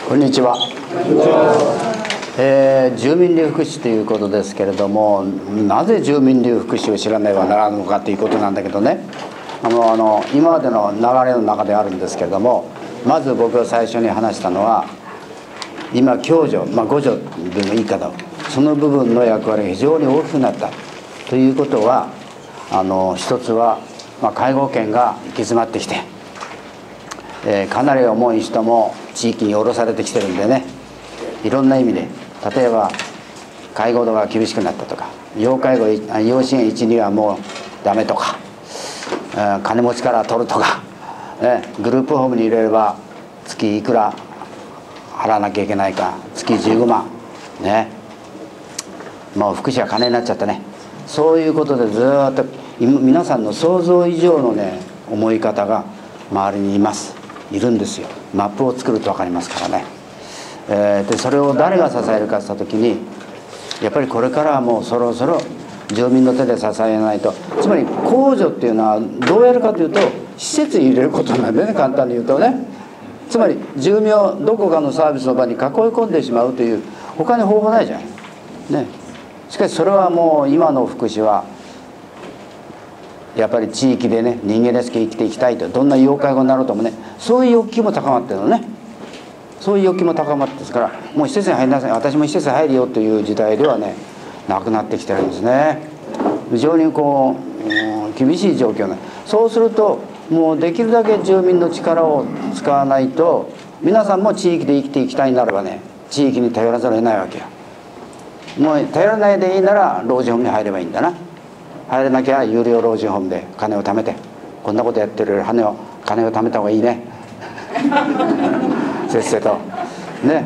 こんにちは。住民流福祉ということですけれども、なぜ住民流福祉を知らねばならぬのかということなんだけどね、今までの流れの中であるんですけれども、まず僕が最初に話したのは、今共助、互助でもいいかと、その部分の役割が非常に大きくなったということは、一つは、介護保険が行き詰まってきて、かなり重い人も地域に降ろされてきてるんでね、いろんな意味で、例えば介護度が厳しくなったとか、要介護要支援1、2はもうダメとか、金持ちから取るとか、グループホームに入れれば月いくら払わなきゃいけないか、月15万ね、もう福祉は金になっちゃったね。そういうことでずっと皆さんの想像以上のね思い方が周りにいるんですよ。マップを作ると分かりますからね。でそれを誰が支えるかといった時に、やっぱりこれからはもうそろそろ住民の手で支えないと。つまり公助っていうのはどうやるかというと、施設に入れることなんでね、簡単に言うとね。つまり住民をどこかのサービスの場に囲い込んでしまうという、他に方法ないじゃんね。しかしそれはもう今の福祉はやっぱり地域でね、人間らしく生きていきたいと、どんな要介護になろうともね、そういう欲求も高まってるのね。そういう欲求も高まってですから、もう施設に入りなさい、私も施設に入るよという時代ではねなくなってきてるんですね。非常に厳しい状況ね。そうするともうできるだけ住民の力を使わないと、皆さんも地域で生きていきたいならばね、地域に頼らざるを得ないわけよ。もう頼らないでいいなら老人ホームに入ればいいんだな。入れなきゃ有料老人ホームで金を貯めて、こんなことやってるより金を貯めた方がいいねせっせとね、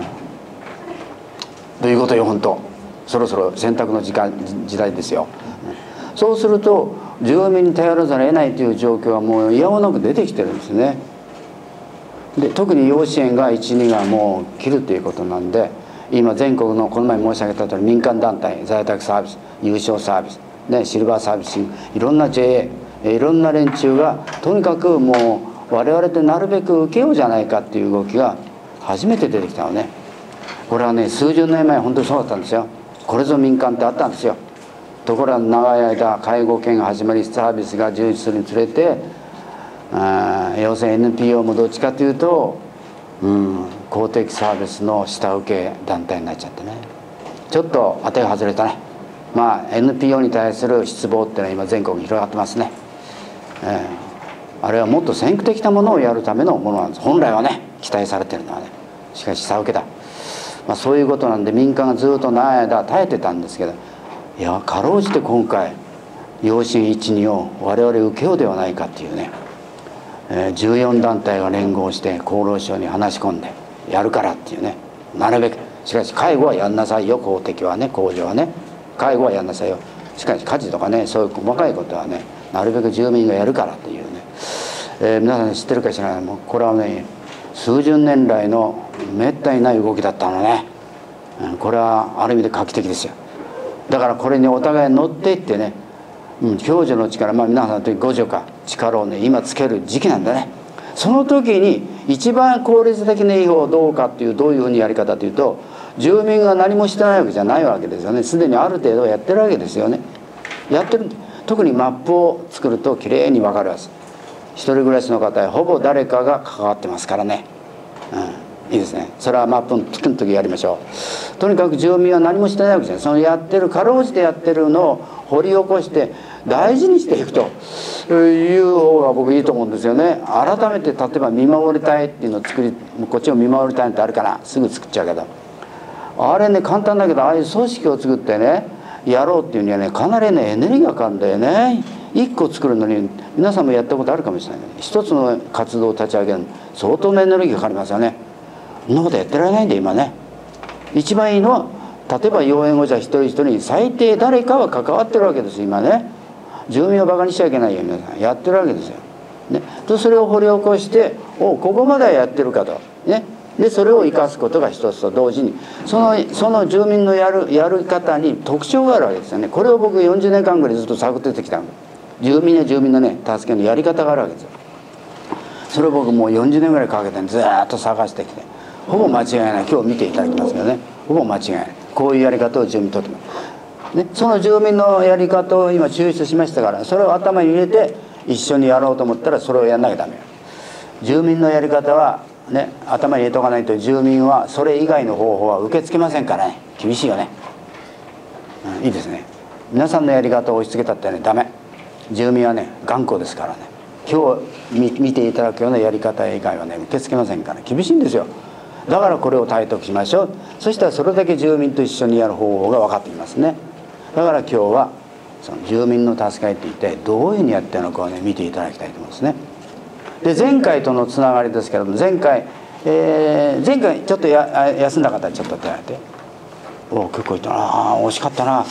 ということよ。本当そろそろ選択の時代ですよ。そうすると住民に頼らざるを得ないという状況はもういやおなく出てきてるんですね。で特に要支援が1、2がもう切るということなんで、今全国のこの前申し上げたとおり民間団体、在宅サービス、有償サービス、シルバーサービス、いろんな JA、いろんな連中がとにかくもう我々でなるべく受けようじゃないかっていう動きが初めて出てきたのね。これはね、数十年前本当にそうだったんですよ。これぞ民間ってあったんですよ。ところが長い間介護保険が始まり、サービスが充実するにつれて、要するに NPO もどっちかというと、公的サービスの下請け団体になっちゃってね、ちょっと当てが外れたね。NPO に対する失望っていうのは今全国に広がってますね。あれはもっと先駆的なものをやるためのものなんです。本来はね期待されてるのはね、しかし下請けだ、そういうことなんで民間がずっと長い間耐えてたんですけど、いやかろうじて今回養子1、2を我々受けようではないかっていうね、14団体が連合して厚労省に話し込んでやるからっていうね、なるべく。しかし介護はやんなさいよ、公的はね、公助はね、介護はやんなさいよ。しかし家事とかね、そういう細かいことはねなるべく住民がやるからっていうね、皆さん知ってるか知らない、もうこれはね数十年来のめったにない動きだったのね。これはある意味で画期的ですよ。だからこれにお互い乗っていってね、共助の力、皆さんと互助か力をね今つける時期なんだね。その時に一番効率的ないい方はどうかっていう、どういうふうにやり方というと、住民が何もしてないわけじゃないわけですよね。すでにある程度やってるわけですよね。やってる。特にマップを作るときれいに分かるはず。一人暮らしの方はほぼ誰かが関わってますからね。いいですね。それはマップの作る時やりましょう。とにかく住民は何もしてないわけじゃない。そのやってる、かろうじてやってるのを掘り起こして大事にしていくという方が僕いいと思うんですよね。改めて例えば見守りたいっていうのを作り、こっちを見守りたいってあるからすぐ作っちゃうけど、あれね簡単だけど、ああいう組織を作ってねやろうっていうにはね、かなりねエネルギーがかかるんだよね。一個作るのに皆さんもやったことあるかもしれない。一つの活動を立ち上げるの相当なエネルギーがかかりますよね。そんなことやってられないんで今ね。一番いいのは例えば要援護者一人一人に最低誰かは関わってるわけです今ね。住民をバカにしちゃいけないように皆さんやってるわけですよ。ね、とそれを掘り起こしてここまではやってるかとね。でそれを生かすことが一つと同時に、その住民のやる方に特徴があるわけですよね。これを僕40年間ぐらいずっと探ってきたんで、住民のね助けのやり方があるわけですよ。それを僕もう40年ぐらいかけてずっと探してきて、 ほぼ間違いない。今日見ていただきますけどね、ほぼ間違いない。こういうやり方を住民にとってます、ね、その住民のやり方を今抽出しましたから、それを頭に入れて一緒にやろうと思ったらそれをやんなきゃダメよ。住民のやり方はね、頭に入れとかないと、住民はそれ以外の方法は受け付けませんからね。厳しいよね、いいですね。皆さんのやり方を押し付けたってねダメ。住民はね頑固ですからね。今日見ていただくようなやり方以外はね受け付けませんから、厳しいんですよ。だからこれを体得しましょう。そしたらそれだけ住民と一緒にやる方法が分かってきますね。だから今日はその住民の助け合いって一体どういうふうにやってるのかをね見ていただきたいと思いますね。で前回とのつながりですけども、前回ちょっと休んだ方ちょっと手を挙げて。お結構いったな。惜しかったな。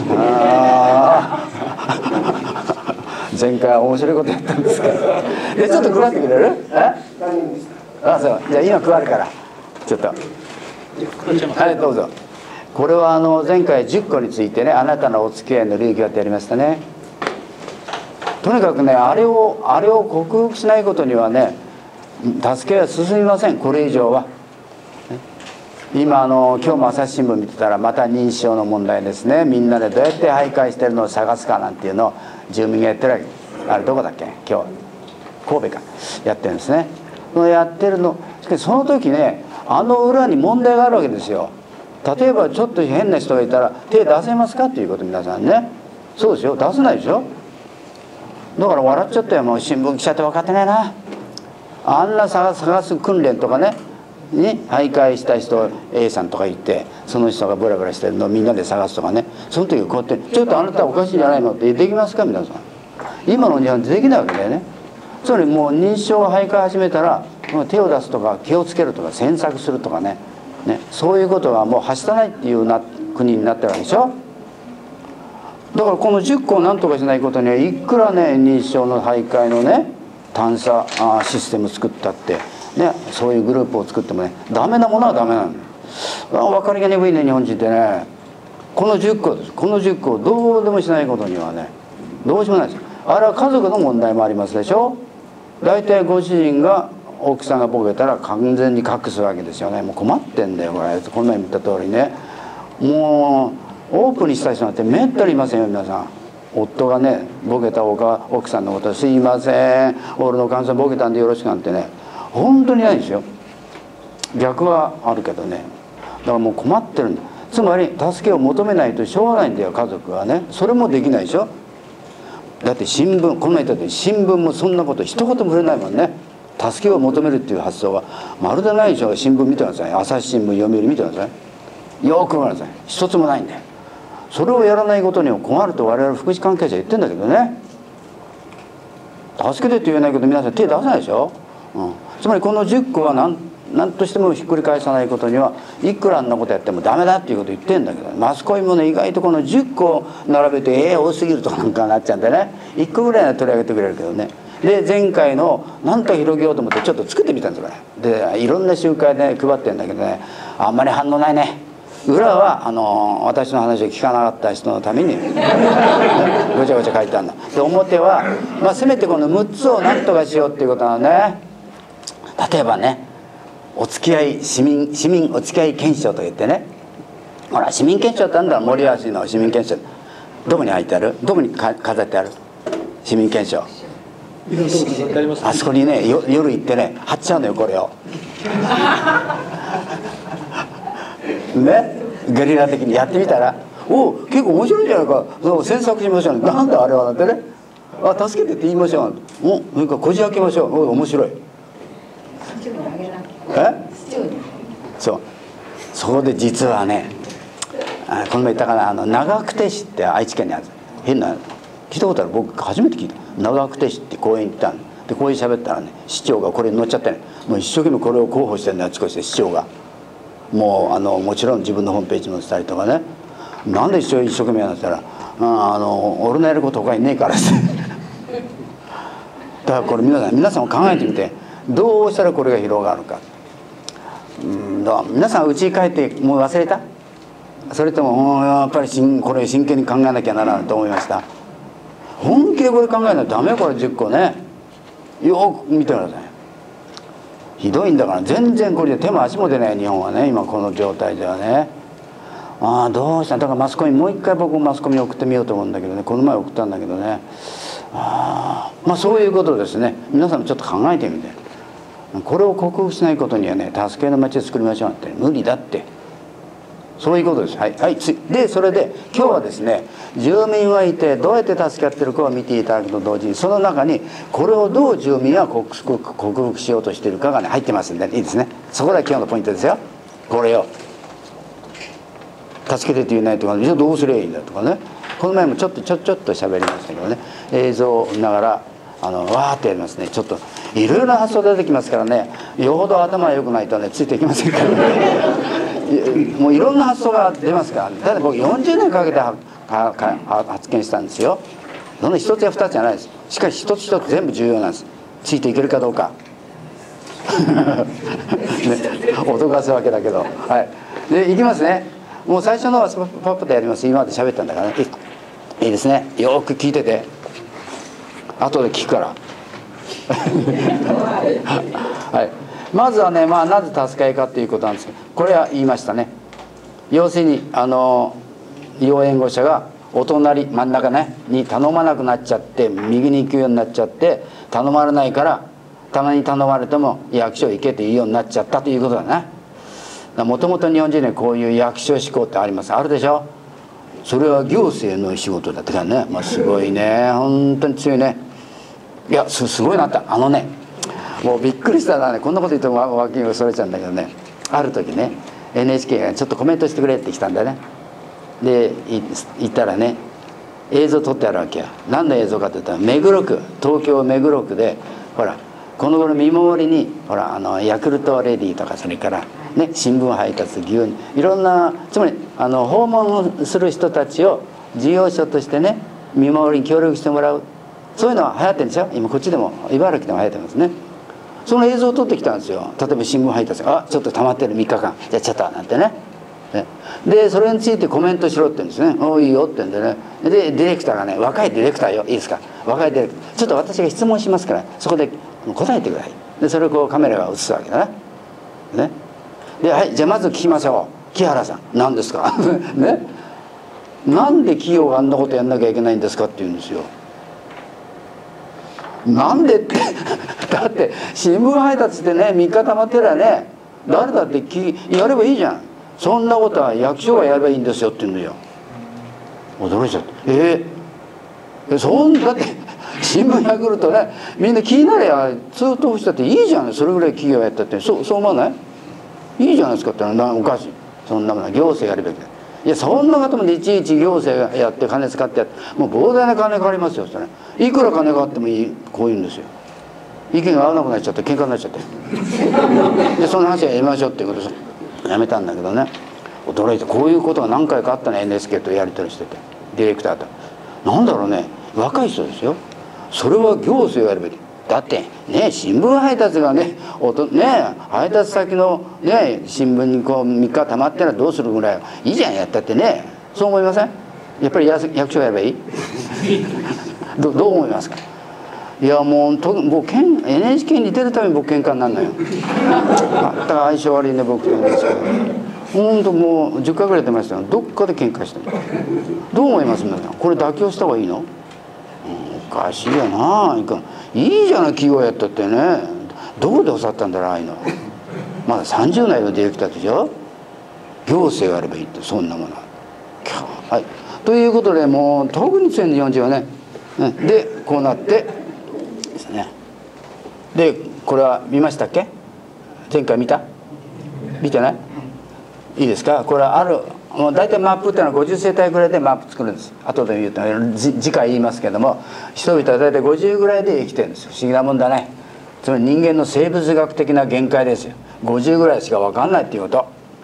前回は面白いことやったんですけどでちょっと配ってくれる？そうじゃあ今配るからちょっとはいどうぞ。これは前回10個についてね、あなたのお付き合いの流儀ってやりましたね。とにかくねあれを克服しないことにはね助けは進みません。これ以上は今今日も朝日新聞見てたらまた認知症の問題ですね。みんなでどうやって徘徊してるのを探すかなんていうのを住民がやってるわけ。あれどこだっけ、今日神戸かやってるんですね。やってるのしかしその時ね裏に問題があるわけですよ。例えばちょっと変な人がいたら手出せますかっていうこと、皆さんね。そうですよ、出せないでしょ。だから笑っちゃったよ。もう新聞記者って分かってないな。あんな探す訓練とかね徘徊した人 A さんとか言ってその人がブラブラしてるのをみんなで探すとかね、その時こうやって「ちょっとあなたおかしいんじゃないの?」ってできますか皆さん。今の日本ってできないわけだよね。つまりもう認知症が徘徊始めたら手を出すとか気をつけるとか詮索するとかねそういうことがもうはしたないっていう国になってるわけでしょ。だからこの10個を何とかしないことにはいくらね認知症の徘徊のね探査システム作ったってね、そういうグループを作ってもねダメなものはダメなんだよ。分かりが鈍いね日本人ってね。この10個です。この10個をどうでもしないことにはねどうしようもないです。あれは家族の問題もありますでしょ。大体ご主人が奥さんがボケたら完全に隠すわけですよね。もう困ってんだよこれ。この前言った通りね、もうオープンにした人なんてめったにいませんよ皆さん。夫がねボケた奥さんのこと「すいません俺の感想ボケたんでよろしく」なんてね本当にないんですよ。逆はあるけどね。だからもう困ってるんだ。つまり助けを求めないとしょうがないんだよ家族はね。それもできないでしょ。だって新聞この前言ったように新聞もそんなこと一言も触れないもんね。助けを求めるっていう発想はまるでないでしょ。新聞見てください。朝日新聞読売見てください。よく見てください。一つもないんだよ。それをやらないことには困ると我々福祉関係者言ってんだけどね。助けてって言えないけど皆さん手出さないでしょ。つまりこの10個は何としてもひっくり返さないことにはいくらあんなことやってもダメだっていうこと言ってんだけど、マスコミもね意外とこの10個並べて多すぎるとかなんかなっちゃうんでね1個ぐらいは取り上げてくれるけどね。で前回の何と広げようと思ってちょっと作ってみたんですよこれで。いろんな集会で配ってんだけどねあんまり反応ないね。裏は私の話を聞かなかった人のためにごちゃごちゃ書いてあるんだ。で表は、せめてこの6つを何とかしようっていうことなのね。例えばねお付き合い市民お付き合い憲章と言ってね、ほら市民憲章ってあるんだ。森橋の市民憲章どこに入ってある？どこに飾ってある？市民憲章あそこにね夜行ってね貼っちゃうのよこれをねゲリラ的にやってみたら結構面白いんじゃないか。詮索しましょう。なんだあれはなんてね助けてって言いましょう。それからこじ開けましょう。面白い。そこで実はねこの前言ったかな長久手市って愛知県にある。変な聞いたことある？僕初めて聞いた。長久手市って公園行ったのでこういう喋ったらね市長がこれに乗っちゃってねもう一生懸命これを広報してるんだあちこちで市長が。もちろん自分のホームページに載せたりとかね。なんで一生懸命やるんだったら俺のやること他にねえからですだからこれ皆さんも考えてみてどうしたらこれが広がるか。皆さん家に帰ってもう忘れた？それともやっぱりこれ真剣に考えなきゃならないと思いました。本気でこれ考えないとダメよこれ10個ね。よく見てください。 ひどいんだから。全然これで手も足も出ない日本はね、今この状態ではね。ああどうした。だからマスコミ、もう一回僕もマスコミ送ってみようと思うんだけどね。この前送ったんだけどね。ああ、まあそういうことですね。皆さんもちょっと考えてみて。これを克服しないことにはね、助けの街を作りましょうって無理だって。そういうことです。はい、はい、でそれで今日はですね、住民はいてどうやって助け合ってるかを見ていただくと同時に、その中にこれをどう住民は克服しようとしているかがね入ってますんで、いいですね。そこが今日のポイントですよ。これを助けてって言えないとか、じゃあどうすればいいんだとかね。この前もちょっと喋りましたけどね、映像を見ながらわーってやりますね。ちょっといろいろな発想出てきますからね、よほど頭が良くないとねついていきませんからねもういろんな発想が出ますから、ね、ただ僕40年かけて発見したんですよ。その一つや二つじゃないです。しかし一つ一つ全部重要なんです。ついていけるかどうかね、脅かすわけだけど、はい、でいきますね。もう最初のはパッパとやります。今まで喋ったんだからね。いいですね。よく聞いてて、後で聞くからはい、まずはね、なぜ助け合いかっていうことなんですけど、これは言いましたね。要するに要援護者がお隣真ん中ねに頼まなくなっちゃって、右に行くようになっちゃって頼まれないから、たまに頼まれても役所行けって言うようになっちゃったということだね。もともと日本人にこういう役所志向ってあります。あるでしょ。それは行政の仕事だってからね、すごいね、本当に強いね。いやすごいなった。もうびっくりしたなね。こんなこと言っても脇がそれちゃうんだけどね、ある時ね NHK がちょっとコメントしてくれって来たんだよね。で行ったらね、映像撮ってあるわけよ。何の映像かって言ったら、目黒区、東京目黒区でほらこの頃見守りにほらヤクルトレディとか、それからね新聞配達、牛乳、いろんな、つまり訪問する人たちを事業所としてね見守りに協力してもらう、そういうのは流行ってるんですよ。今こっちでも茨城でも流行ってますね。その映像を撮ってきたんですよ。例えば新聞配達、ちょっと溜まってる3日間じゃあちょっとなんてね。でそれについてコメントしろって言うんですね。いいよって言うんでね。でディレクターがね、若いディレクターよ、いいですか、若いディレクター、ちょっと私が質問しますからそこで答えてください。でそれをこうカメラが映すわけだね。で、はい、じゃあまず聞きましょう。木原さん何ですかね、なんで企業があんなことやんなきゃいけないんですかって言うんですよ。なんでってだって新聞配達でね3日たまってりゃね、誰だってやればいいじゃん。そんなことは役所がやればいいんですよって言うんだよ。驚いちゃって、だって新聞ヤクルトね、みんな気になりゃ通報したっていいじゃない。それぐらい企業やったって、そう思わない？いいじゃないですかってのはおかしい。そんなものは行政やるべきだ。いやそんなこともいちいち行政がやって金使ってやって、もう膨大な金かかりますよそれ。いくら金かかってもいい、こう言うんですよ。意見が合わなくなっちゃって喧嘩になっちゃってでその話はやめましょうっていうことでやめたんだけどね、驚いて、こういうことが何回かあったね。 NHK とやり取りしてて、ディレクターとなんだろうね、若い人ですよ。それは行政がやるべきだってね。新聞配達がね配達先のね新聞にこう3日たまったらどうするぐらいいいじゃん、やったってね。そう思いません？やっぱり役所がやればいいどう思いますか？いやもうNHK に出るために僕喧嘩になるのよ。全く相性悪いね僕と NHK。ほんともう10回ぐらい出ましたよ。どっかで喧嘩してる。どう思います皆さん？これ妥協した方がいいの？おかしいよな。いいじゃない企業やったってね。どこで教わったんだろうああいうの。まだ30代のディレクターでしょ。行政がやればいいって、そんなものは。はい、ということでもう特に強いの40はね。でこうなってですね。でこれは見ましたっけ？前回見てない？いいですか？これはもう大体マップっていうのは50世帯ぐらいでマップ作るんです。後で言うと次回言いますけども、人々は大体50ぐらいで生きてるんですよ。不思議なもんだね。つまり人間の生物学的な限界ですよ。50ぐらいしか分かんないっていうこと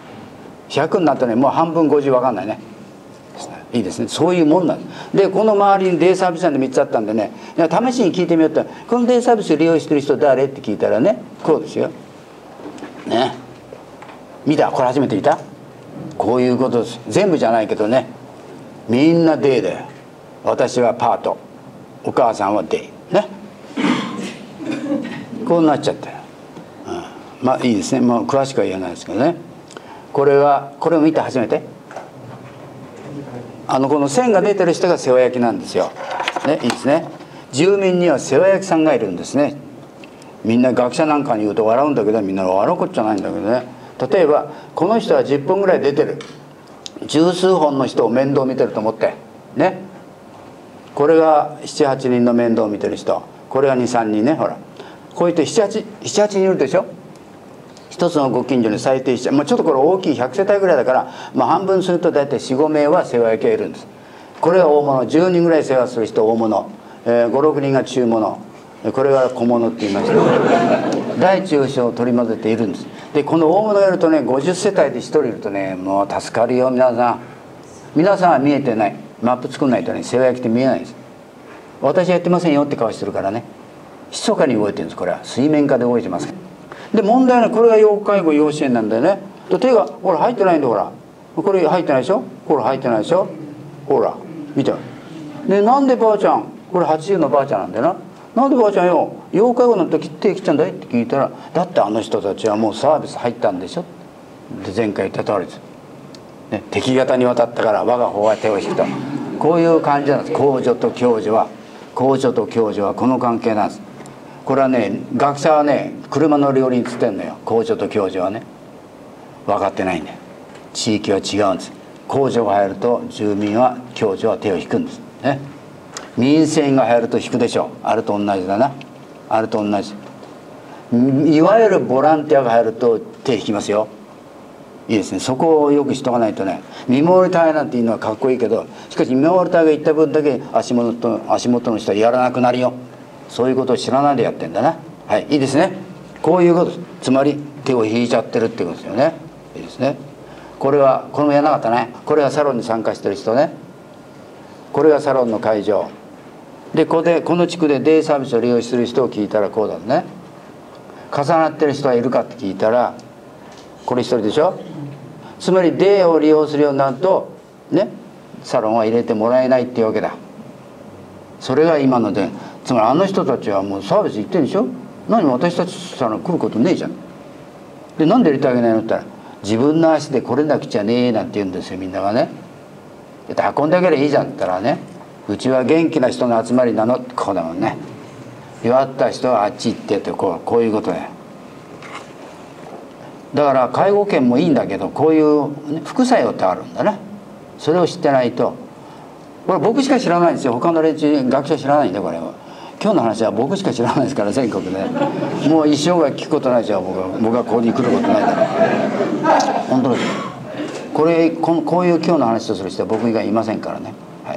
。100になったらもう半分50分かんないね。いいですね。そういうもんなんです。でこの周りにデイサービスなんで3つあったんでね、試しに聞いてみようと、このデイサービスを利用してる人誰って聞いたらね、こうですよ。ね。見た？これ初めて見た？こういうことです。全部じゃないけどね、みんなデイだよ。私はパート、お母さんはデイね。こうなっちゃったよ。 まあいいですね、もう詳しくは言えないですけどね。これを見て初めてこの線が出てる人が世話焼きなんですよ。ね、いいですね。住民には世話焼きさんがいるんですね。みんな学者なんかに言うと笑うんだけど、みんな笑うことじゃないんだけどね。例えばこの人は10分ぐらい出てる、十数本の人を面倒見てると思ってね。これが78人の面倒を見てる人、これが23人ね。ほらこういって78人いるでしょ。一つのご近所に最低まあ、ちょっとこれ大きい100世帯ぐらいだから、まあ、半分すると大体45名は世話焼きがいるんです。これは大物、10人ぐらい世話する人大物、56人が中物、これが小物って言いました大中小を取り混ぜているんです。でこの大物がいるとね、50世帯で1人いるとね、もう助かるよ。皆さんは見えてない。マップ作んないとね、世話焼きって見えないんです。私はやってませんよって顔してるからね、密かに動いてるんです。これは水面下で動いてます。で問題はこれが要介護要支援なんだよね。手がほら入ってないんだ。ほらこれ入ってないでしょ。ほら入ってないでしょ。ほら見て。でなんでばあちゃん、これ80のばあちゃんなんだよな。なんでばあちゃんよ要介護の時手切っちゃうんだいって聞いたら、だってあの人たちはもうサービス入ったんでしょで、前回言った通りです、ね、敵方に渡ったから我が方は手を引くと、こういう感じなんです。公助と共助はこの関係なんです。これはね、学者はね、車の両輪つってんのよ。公助と共助はね分かってないんだよ。地域は違うんです。公助が入ると住民は、共助は手を引くんですね。民生が入ると引くでしょ。あれと同じだな。あれと同じ。いわゆるボランティアが入ると手引きますよ。いいですね。そこをよくしとかないとね。見守り隊なんていうのはかっこいいけど、しかし見守り隊が行った分だけ足元の人はやらなくなるよ。そういうことを知らないでやってんだな。はい、いいですね。こういうことです。つまり手を引いちゃってるっていうことですよね。いいですね。これもやらなかったね。これはサロンに参加してる人ね。これがサロンの会場で、この地区でデイサービスを利用する人を聞いたらこうだね。重なってる人はいるかって聞いたら、これ一人でしょ。つまりデイを利用するようになるとね、サロンは入れてもらえないっていうわけだ。それが今ので、つまりあの人たちはもうサービス行ってるでしょ。何も私たちサロン来ることねえじゃん。でなんで入れてあげないのって言ったら、自分の足で来れなくちゃねえなんて言うんですよ、みんながね。で運んであげればいいじゃんって言ったらね、うちは元気な人の集まりなのってこうだもんね。弱った人はあっち行ってってこういうことだよ。だから介護券もいいんだけど、こういう、ね、副作用ってあるんだね。それを知ってないと。これ僕しか知らないんですよ。他の連中学者知らないんで、これは。今日の話は僕しか知らないですから、全国で。もう一生涯聞くことないじゃん。僕はここに来ることないから。本当です。こういう今日の話をする人は僕以外いませんからね。はい。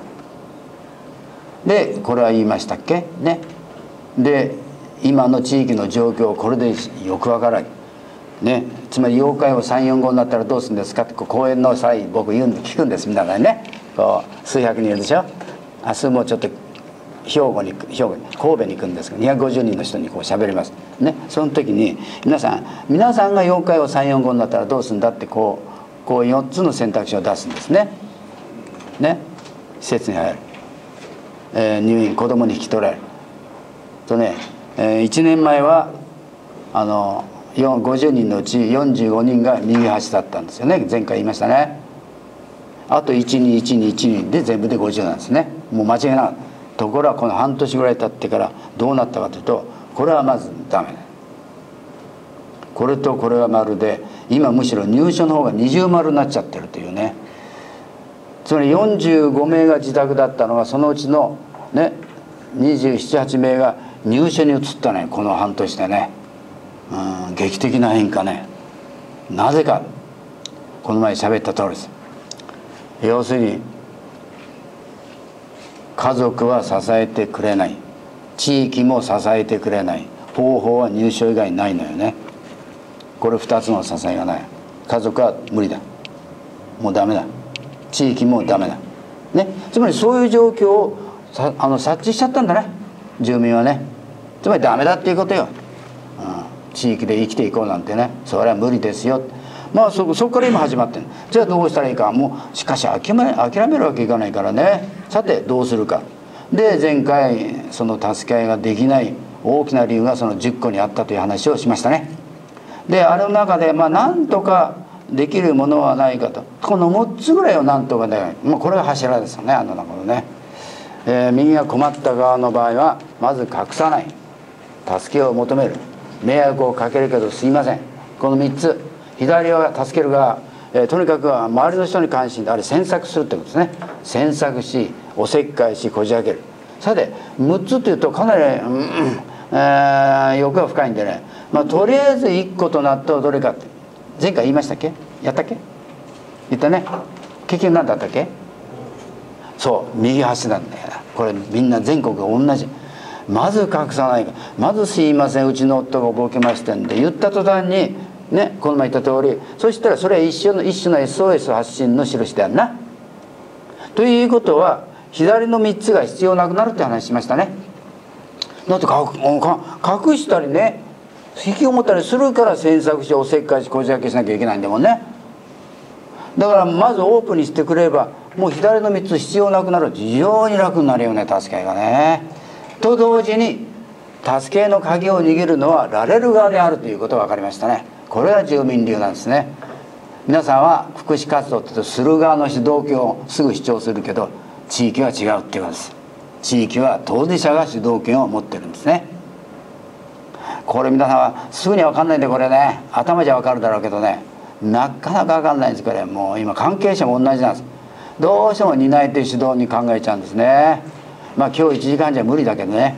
でこれは言いましたっけね。で今の地域の状況、これでよくわからないね。つまり要介護3、4、5になったらどうするんですかって講演の際僕聞くんです。みんながね、こう数百人いるでしょ。明日もうちょっと神戸に行くんですけど、250人の人にこう喋りますね。その時に皆さんが要介護3、4、5になったらどうするんだってこう4つの選択肢を出すんですね。施設に入る、入院、子供に引き取られるとね、1年前は50人のうち45人が右端だったんですよね。前回言いましたね。あと1212で全部で50なんですね。もう間違いない。ところがこの半年ぐらい経ってからどうなったかというと、これはまずダメだ。これとこれは丸で、今むしろ入所の方が二重丸になっちゃってるというね。つまり45名が自宅だったのが、そのうちのね27、8名が入所に移ったね。この半年でね。劇的な変化ね。なぜか、この前喋った通りです。要するに家族は支えてくれない、地域も支えてくれない、方法は入所以外ないのよね。これ2つの支えがない。家族は無理だ、もうダメだ、地域もダメだね。つまりそういう状況を察知しちゃったんだね、住民はね。つまりダメだっていうことよ。地域で生きていこうなんてね、それは無理ですよ。まあそこから今始まってる。じゃあどうしたらいいか。もうしかし諦めるわけいかないからね。さてどうするか。で前回その助け合いができない大きな理由がその10個にあったという話をしましたね。 であれの中でなんとかできるものはないかと、この6つぐらいをなんとかで、これが柱ですよね、中のね。右が困った側の場合はまず隠さない、助けを求める、迷惑をかけるけどすいません、この3つ。左は助ける側、とにかく周りの人に関心であれ詮索するってことですね。詮索し、おせっかいし、こじ開ける。さて6つっていうとかなり、欲が深いんでね、とりあえず1個となったらどれかって前回言いましたっけ？やったっけ？言ったね。結局何だったっけ？そう右端なんだよな。これみんな全国が同じ。まず隠さないか、まずすいませんうちの夫がボケましてんで言った途端にね、この前言った通り、そしたらそれは一種の SOS 発信の印であるな。ということは左の3つが必要なくなるって話しましたね。だって隠したりね、引きを持ったりするから詮索し、おせっかいし、こじ開けしなきゃいけないんだもんね。だからまずオープンにしてくればもう左の3つ必要なくなる。非常に楽になるよね、助けがね。と同時に助けの鍵を握るのはられる側であるということが分かりましたね。これが住民流なんですね。皆さんは福祉活動って言うとする側の主導権をすぐ主張するけど、地域は違うっていうことです。地域は当事者が主導権を持ってるんですね。これ皆さんはすぐには分かんないんで、これね頭じゃ分かるだろうけどね、なかなか分かんないんです。これもう今関係者も同じなんです。どうしても担い手主導に考えちゃうんですね。今日1時間じゃ無理だけどね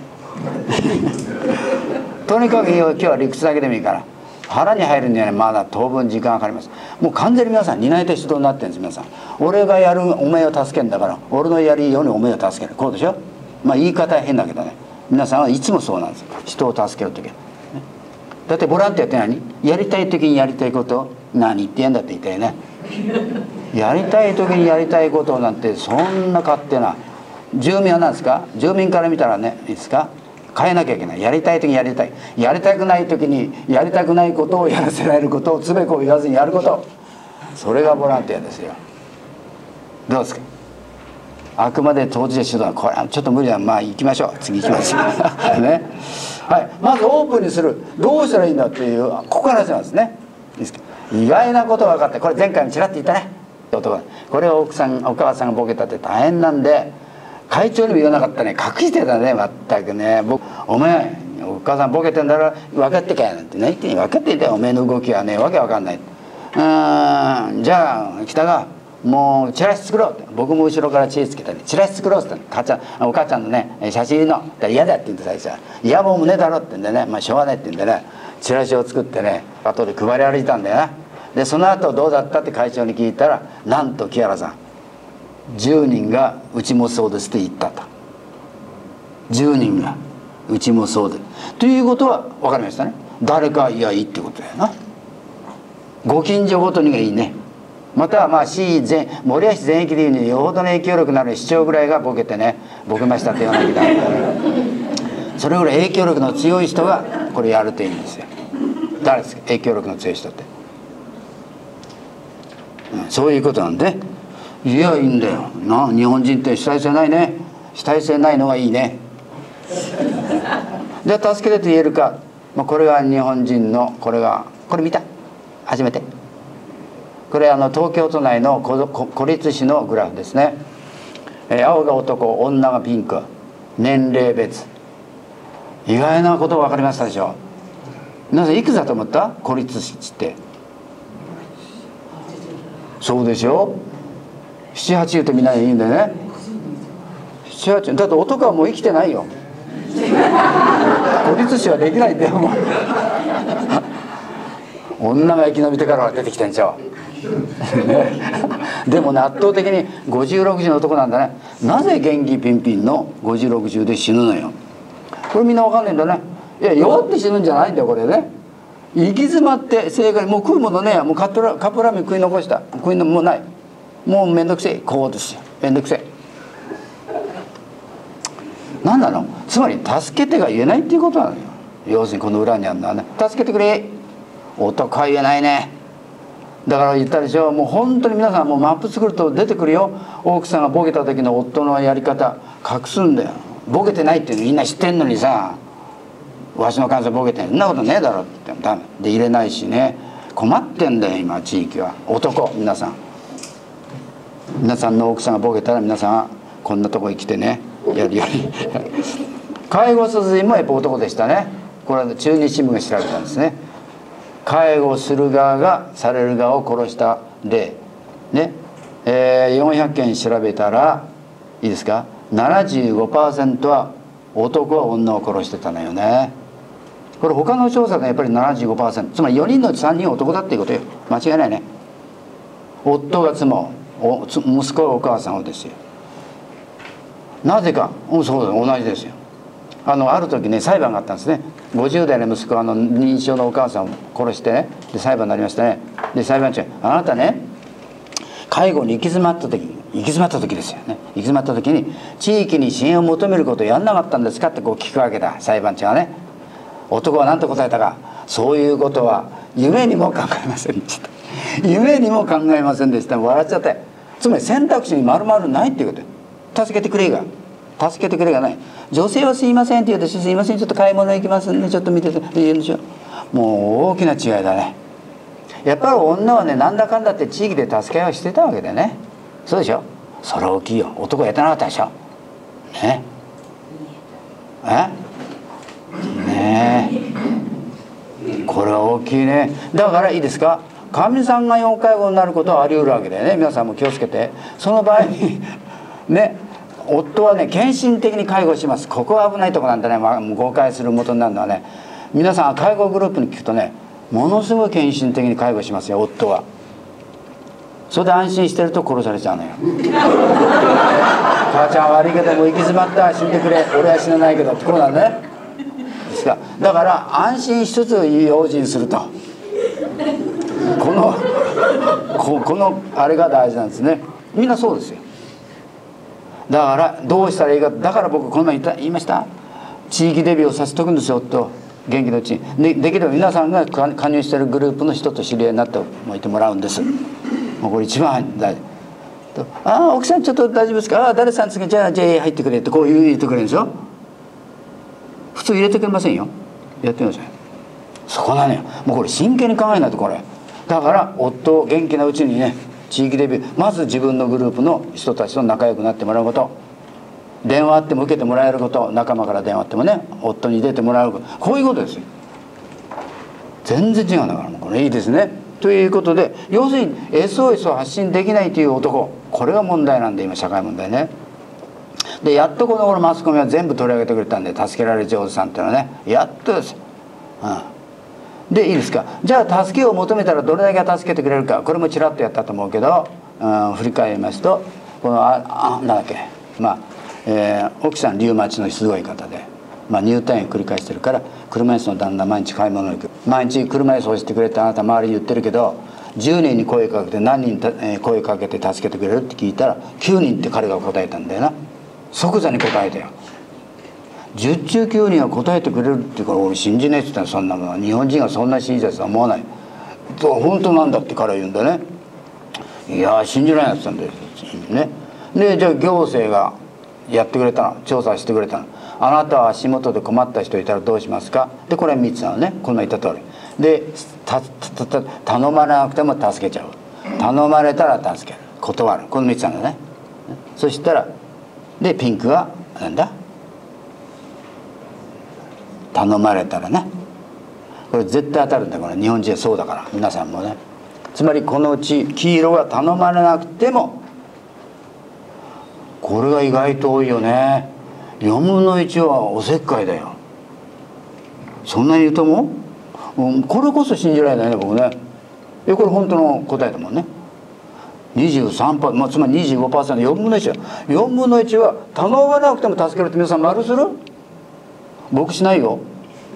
とにかく今日は理屈だけでもいいから、腹に入るにはねまだ当分時間かかります。もう完全に皆さん担い手主導になってるんです。皆さん俺がやるお前を助けるんだから俺のやりようにお前を助ける、こうでしょ。言い方は変だけどね、皆さんはいつもそうなんです。人を助ける時は、だってボランティアって何？やりたい時にやりたいことを何言ってやんだって言ったよねやりたい時にやりたいことなんてそんな勝手な。住民は何ですか？住民から見たらね、いいですか、変えなきゃいけない。やりたい時にやりたい、やりたくない時にやりたくないことをやらせられることをつべこを言わずにやること、それがボランティアですよ。どうですか？あくまで当事者主導はこれはちょっと無理だ。行きましょう、次行きますね。はい、まずオープンにする。どうしたらいいんだっていう、ここから始まるんですね。いいですか？意外なことが分かって、これ前回もちらっと言ったね。これをお母さんがボケたって大変なんで、会長にも言わなかったね、隠してたね、全くね。お前お母さんボケてんだろ分かってかやなんてね言って、分かってんだよお前の動きはね、わけわかんない。じゃあ北川もうチラシ作ろうって、僕も後ろから知恵つけたりチラシ作ろうって言ったら、お母ちゃんのね写真の嫌だって言って最初は、いやもう胸だろって言うんでね、しょうがないって言うんでね、チラシを作ってね後で配り歩いたんだよな。でその後どうだったって会長に聞いたら、なんと木原さん10人がうちもそうですって言ったと。10人がうちもそうでということは分かりましたね。誰かいやいいってことだよな。ご近所ごとにがいいね。または森谷市全域でいうによほどの影響力のある市長ぐらいがボケてね、ボケましたって言わなきゃダメだ。それぐらい影響力の強い人がこれやるといいんですよ。誰ですか影響力の強い人って、そういうことなんで、いやいいんだよな。日本人って主体性ないね。主体性ないのがいいね。で助けてと言えるか、これが日本人のこれ見た初めて。これ東京都内の孤立死のグラフですね。青が男、女がピンク、年齢別。意外なこと分かりましたでしょ。皆さんいくつだと思った？孤立死って。そうでしょ。7、8言うとみんなでいいんだよね。7、8だって男はもう生きてないよ。孤立死はできないんだよもう女が生き延びてからは出てきてんじゃんでもね圧倒的に50、60の男なんだね。なぜ元気ピンピンの50、60で死ぬのよ。これみんな分かんないんだね。いや弱って死ぬんじゃないんだよこれね。行き詰まって生活もう食うものね、もうカップラーメン食い残した、食いのもうない、もうめんどくせえ、こうですよ、めんどくせえ。何なの？つまり助けてが言えないっていうことなのよ。要するにこの裏にあるのはね、助けてくれ、男は言えないね。だから言ったでしょ、もう本当に皆さんもうマップ作ると出てくるよ。奥さんがボケた時の夫のやり方隠すんだよ。ボケてないっていうのみんな知ってんのにさ、 わしの感想ボケてんそんなことねえだろって言ってもダメで入れないしね。困ってんだよ今地域は。男皆さんの奥さんがボケたら皆さんはこんなとこに来てねやるように介護殺人もやっぱ男でしたね。これは中日新聞が調べたんですね。介護する側がされる側を殺した例ね、400件調べたらいいですか、 75% は男は女を殺してたのよね。これ他の調査でやっぱり 75%、 つまり4人のうち3人は男だっていうことよ。間違いないね。夫が妻を、息子がお母さんをですよ。なぜか、そうだ同じですよ。ある時ね裁判があったんですね。50代の息子は認知症のお母さんを殺してね、で裁判になりましたね。で裁判長「あなたね介護に行き詰まった時ですよね、行き詰まった時に地域に支援を求めることをやんなかったんですか?」ってこう聞くわけだ裁判長がね。男は何と答えたか「そういうことは夢にも考えませんでした」夢にも考えませんでした。笑っちゃって。つまり選択肢に丸々ないっていうこと。助けてくれがない。女性はすいませんって言うと「すいませんちょっと買い物行きますんでちょっと見てて」言うんでしょ。もう大きな違いだね。やっぱり女はねなんだかんだって地域で助け合いをしてたわけでね。そうでしょ。それは大きいよ。男やってなかったでしょね。ねえこれは大きいね。だからいいですか、かみさんが要介護になることはあり得るわけでね。皆さんも気をつけて。その場合にね夫はね献身的に介護します。ここは危ないとこなんでね、誤解する元になるのはね、皆さん介護グループに聞くとねものすごい献身的に介護しますよ夫は。それで安心してると殺されちゃうのよ母ちゃん悪いけども行き詰まった死んでくれ俺は死なないけどってこうなんだね。ですか。だから安心しつつ用心するとこのあれが大事なんですね。みんなそうですよ。だからどうしたらいいか。だから僕この前言いました。地域デビューをさせておくんですよと元気のうちに。できれば皆さんが加入しているグループの人と知り合いになっておいてもらうんです。もうこれ一番大事。ああ奥さんちょっと大丈夫ですか、ああ誰さんですか、じゃあ入ってくれってこう言ってくれるんでしょ。普通入れてくれませんよ。やってみましょう。そこなのよ。もうこれ真剣に考えないとこれ。だから夫元気なうちにね地域デビューまず自分のグループの人たちと仲良くなってもらうこと、電話あっても受けてもらえること、仲間から電話あってもね夫に出てもらうこと、こういうことですよ。全然違うんだからもうこれいいですね。ということで要するに SOS を発信できないという男、これが問題なんで今社会問題ね。でやっとこの頃マスコミは全部取り上げてくれたんで助けられ上手さんっていうのはねやっとです。でいいですか。じゃあ助けを求めたらどれだけ助けてくれるか、これもちらっとやったと思うけど、振り返りますとこのなんだっけ奥さんリウマチのすごい方で、入退院を繰り返してるから車椅子の旦那毎日買い物に行く、毎日車椅子を押してくれってあなた周りに言ってるけど10人に声かけて何人声かけて助けてくれるって聞いたら9人って彼が答えたんだよな。即座に答えたよ。10中9人は答えてくれるっていうから俺信じねえって言ったら、そんなもの日本人がそんな親切とは思わない。本当なんだって彼は言うんだね。いや信じられないって言ったんですね。でじゃあ行政がやってくれたの、調査してくれたの。あなたは足元で困った人いたらどうしますか。でこれは3つなのね。この言った通りで頼まれなくても助けちゃう、頼まれたら助ける、断る、この3つなのね。そしたらでピンクはなんだ、頼まれたらね。これ絶対当たるんだこれ日本人はそうだから皆さんもね。つまりこのうち黄色が頼まれなくても、これが意外と多いよね。4分の1はおせっかいだよ。そんなに言うとも、これこそ信じられないね僕ね。これ本当の答えだもんね。23%、つまり 25%4 分の1は4分の1は頼まなくても助けるって皆さん丸する？僕しないよ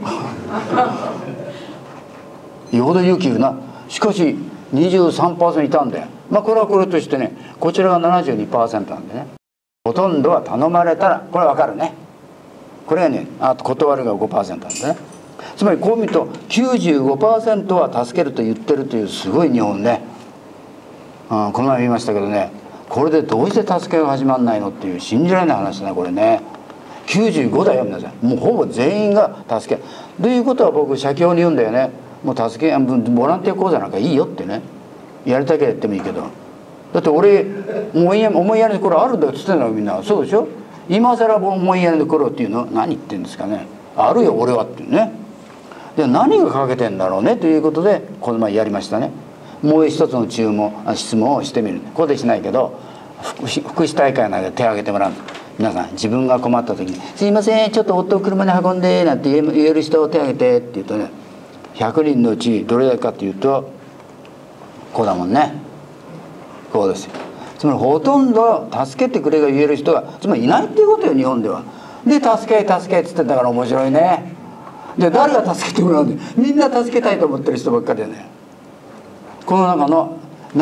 よほど勇気いるな。しかし 23% いたんだよ。これはこれとしてね、こちらが 72% なんでね、ほとんどは頼まれたら、これは分かるね。これはね、あと断るが 5% なんですね。つまりこう見ると 95% は助けると言ってるというすごい日本ね。この前言いましたけどね、これでどうして助けが始まんないのっていう信じられない話だねこれね。 95だよ皆さん。もうほぼ全員が助けということは僕社協に言うんだよね。もう助けボランティア講座なんかいいよってね。やりたきゃやってもいいけど、だって俺思いやりの頃あるんだよっつってんのみんな。そうでしょ。今更思いやりの頃っていうの何言ってんですかね。あるよ俺はっていうね。で何が欠けてんだろうねということでこの前やりましたね。もう一つの質問をしてみる。ここでしないけど福祉大会なんか手を挙げてもらう。皆さん自分が困った時に「すいませんちょっと夫を車に運んで」なんて言える人を手を挙げてって言うとね、100人のうちどれだけかっていうとこうだもんね。こうですよ。つまりほとんど助けてくれが言える人がつまりいないっていうことよ日本では。で助けっつってんだから面白いね。で誰が助けてもらうんだよ。みんな助けたいと思ってる人ばっかりでね。この中の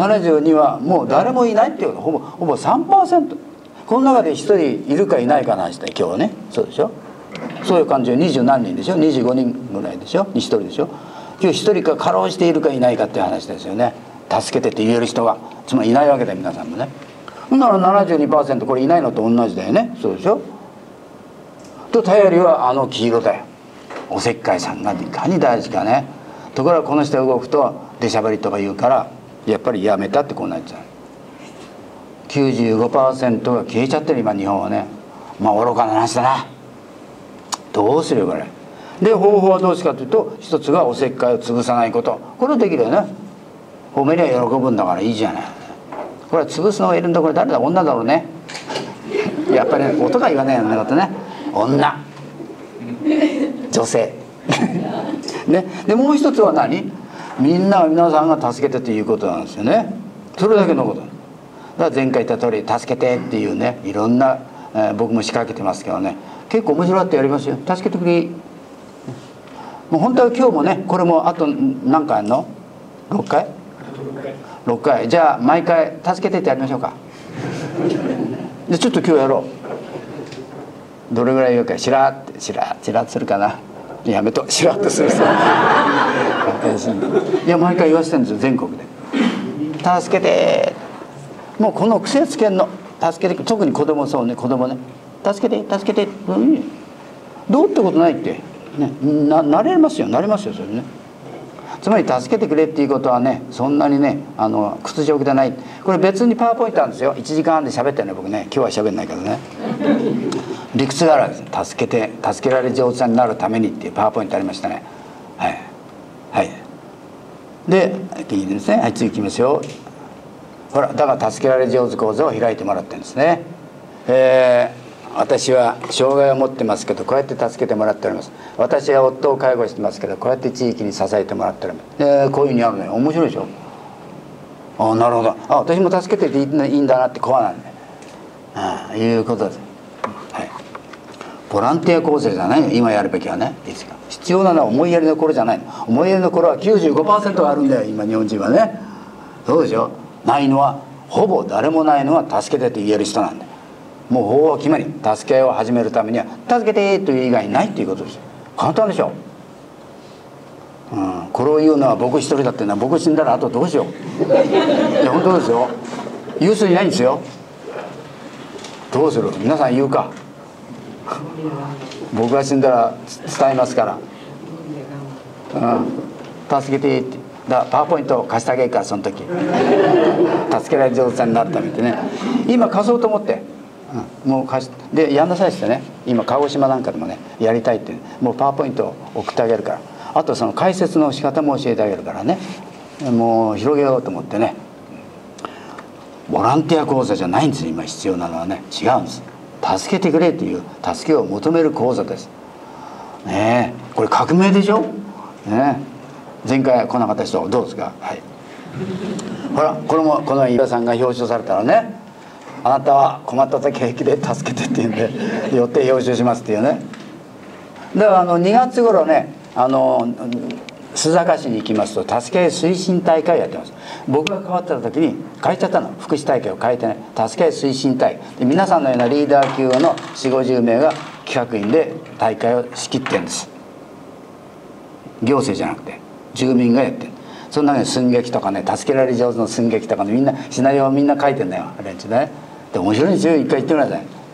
72はもう誰もいないっていうことほぼ 3%。この中で1人いるかいないかの話だよ今日はね。そうでしょ。そういう感じで20何人でしょ。25人ぐらいでしょ。1人でしょ。今日1人かかろうじているかいないかっていう話ですよね。助けてって言える人がつまりいないわけだよ皆さんもね。ほんなら 72% これいないのと同じだよね。そうでしょ。と頼りは黄色だよ。おせっかいさんがいかに大事かね。ところがこの人が動くと出しゃばりとか言うからやっぱりやめたってこうなっちゃう。95% が消えちゃってる今日本はね。まあ愚かな話だな。どうするよこれ。で方法はどうしかというと一つがおせっかいを潰さないこと。これはできるよね。褒めりゃ喜ぶんだからいいじゃない。これは潰すのがいるんだ。これ誰だ女だろうね。やっぱり、ね、男が言わないようなことね。女女性ね。でもう一つは何。みんな皆さんが助けてということなんですよね。それだけのことだから前回言った通り助けてっていうねいろんな、僕も仕掛けてますけどね結構面白いってやりますよ。助けてくれ。もう本当は今日もねこれもあと何回あるの ?6 回6回。じゃあ毎回助けてってやりましょうか。でちょっと今日やろう。どれぐらい言うかしらってしらっとするかな。やめとしらっとするいや毎回言わせてるんですよ全国で。助けて。もうこの癖つけんの。助けて。特に子供そうね子供ね。助けて助けて。どうってことないってねなれますよそれね。つまり助けてくれっていうことはねそんなにね屈辱じゃない。これ別にパワーポイントあるんですよ。1時間半で喋ってるね僕ね。今日は喋んないけどね理屈があるわけです。助けられ上手さになるためにっていうパワーポイントありましたね。はいはいでいいですね。はい次いきますよ。ほらだから助けられ上手講座を開いてもらってるんですね。私は障害を持ってますけどこうやって助けてもらっております。私は夫を介護してますけどこうやって地域に支えてもらっております。こういうふうにあるのよ。面白いでしょ。あなるほど。私も助けてていいんだなってこうなんで、いうことです。はい、ボランティア講座じゃないの今やるべきはね。いいですか。必要なのは思いやりの頃じゃないの。思いやりの頃は 95% あるんだよ今日本人はね。そうでしょ。ないのはほぼ誰もないのは助けてって言える人なんだよ。もう法は決まり助けを始めるためには助けてという以外にないっていうことですよ。簡単でしょ。これを言うのは僕一人だってな。僕死んだらあとどうしよう。いや本当ですよ。言う人いないんですよ。どうする。皆さん言うか。僕が死んだら伝えますから、助けてってだパワーポイントを貸してあげるからその時助けられる上手さになるためってね今貸そうと思って、もう貸しでやんなさいってね今鹿児島なんかでもねやりたいって、もうパワーポイントを送ってあげるから、あとその解説の仕方も教えてあげるからね、もう広げようと思ってね。ボランティア講座じゃないんですよ今必要なのはね。違うんです。助けてくれという助けを求める講座ですね。これ革命でしょね。前回来なかった人どうですか。はいほらこれもこの岩さんが表彰されたらね、あなたは困った時平気で助けてっていうんで予定表彰しますっていうね。だから2月頃ね須坂市に行きますと助け推進大会やってます。僕が変わった時に変えちゃったの。福祉大会を変えてね助け推進大会で皆さんのようなリーダー級の4050名が企画員で大会を仕切ってるんです。行政じゃなくて住民がやってる。その中に寸劇とかね助けられ上手の寸劇とかねみんなシナリオをみんな書いてんだよ連中ね。で面白いんですよ。一回言ってください。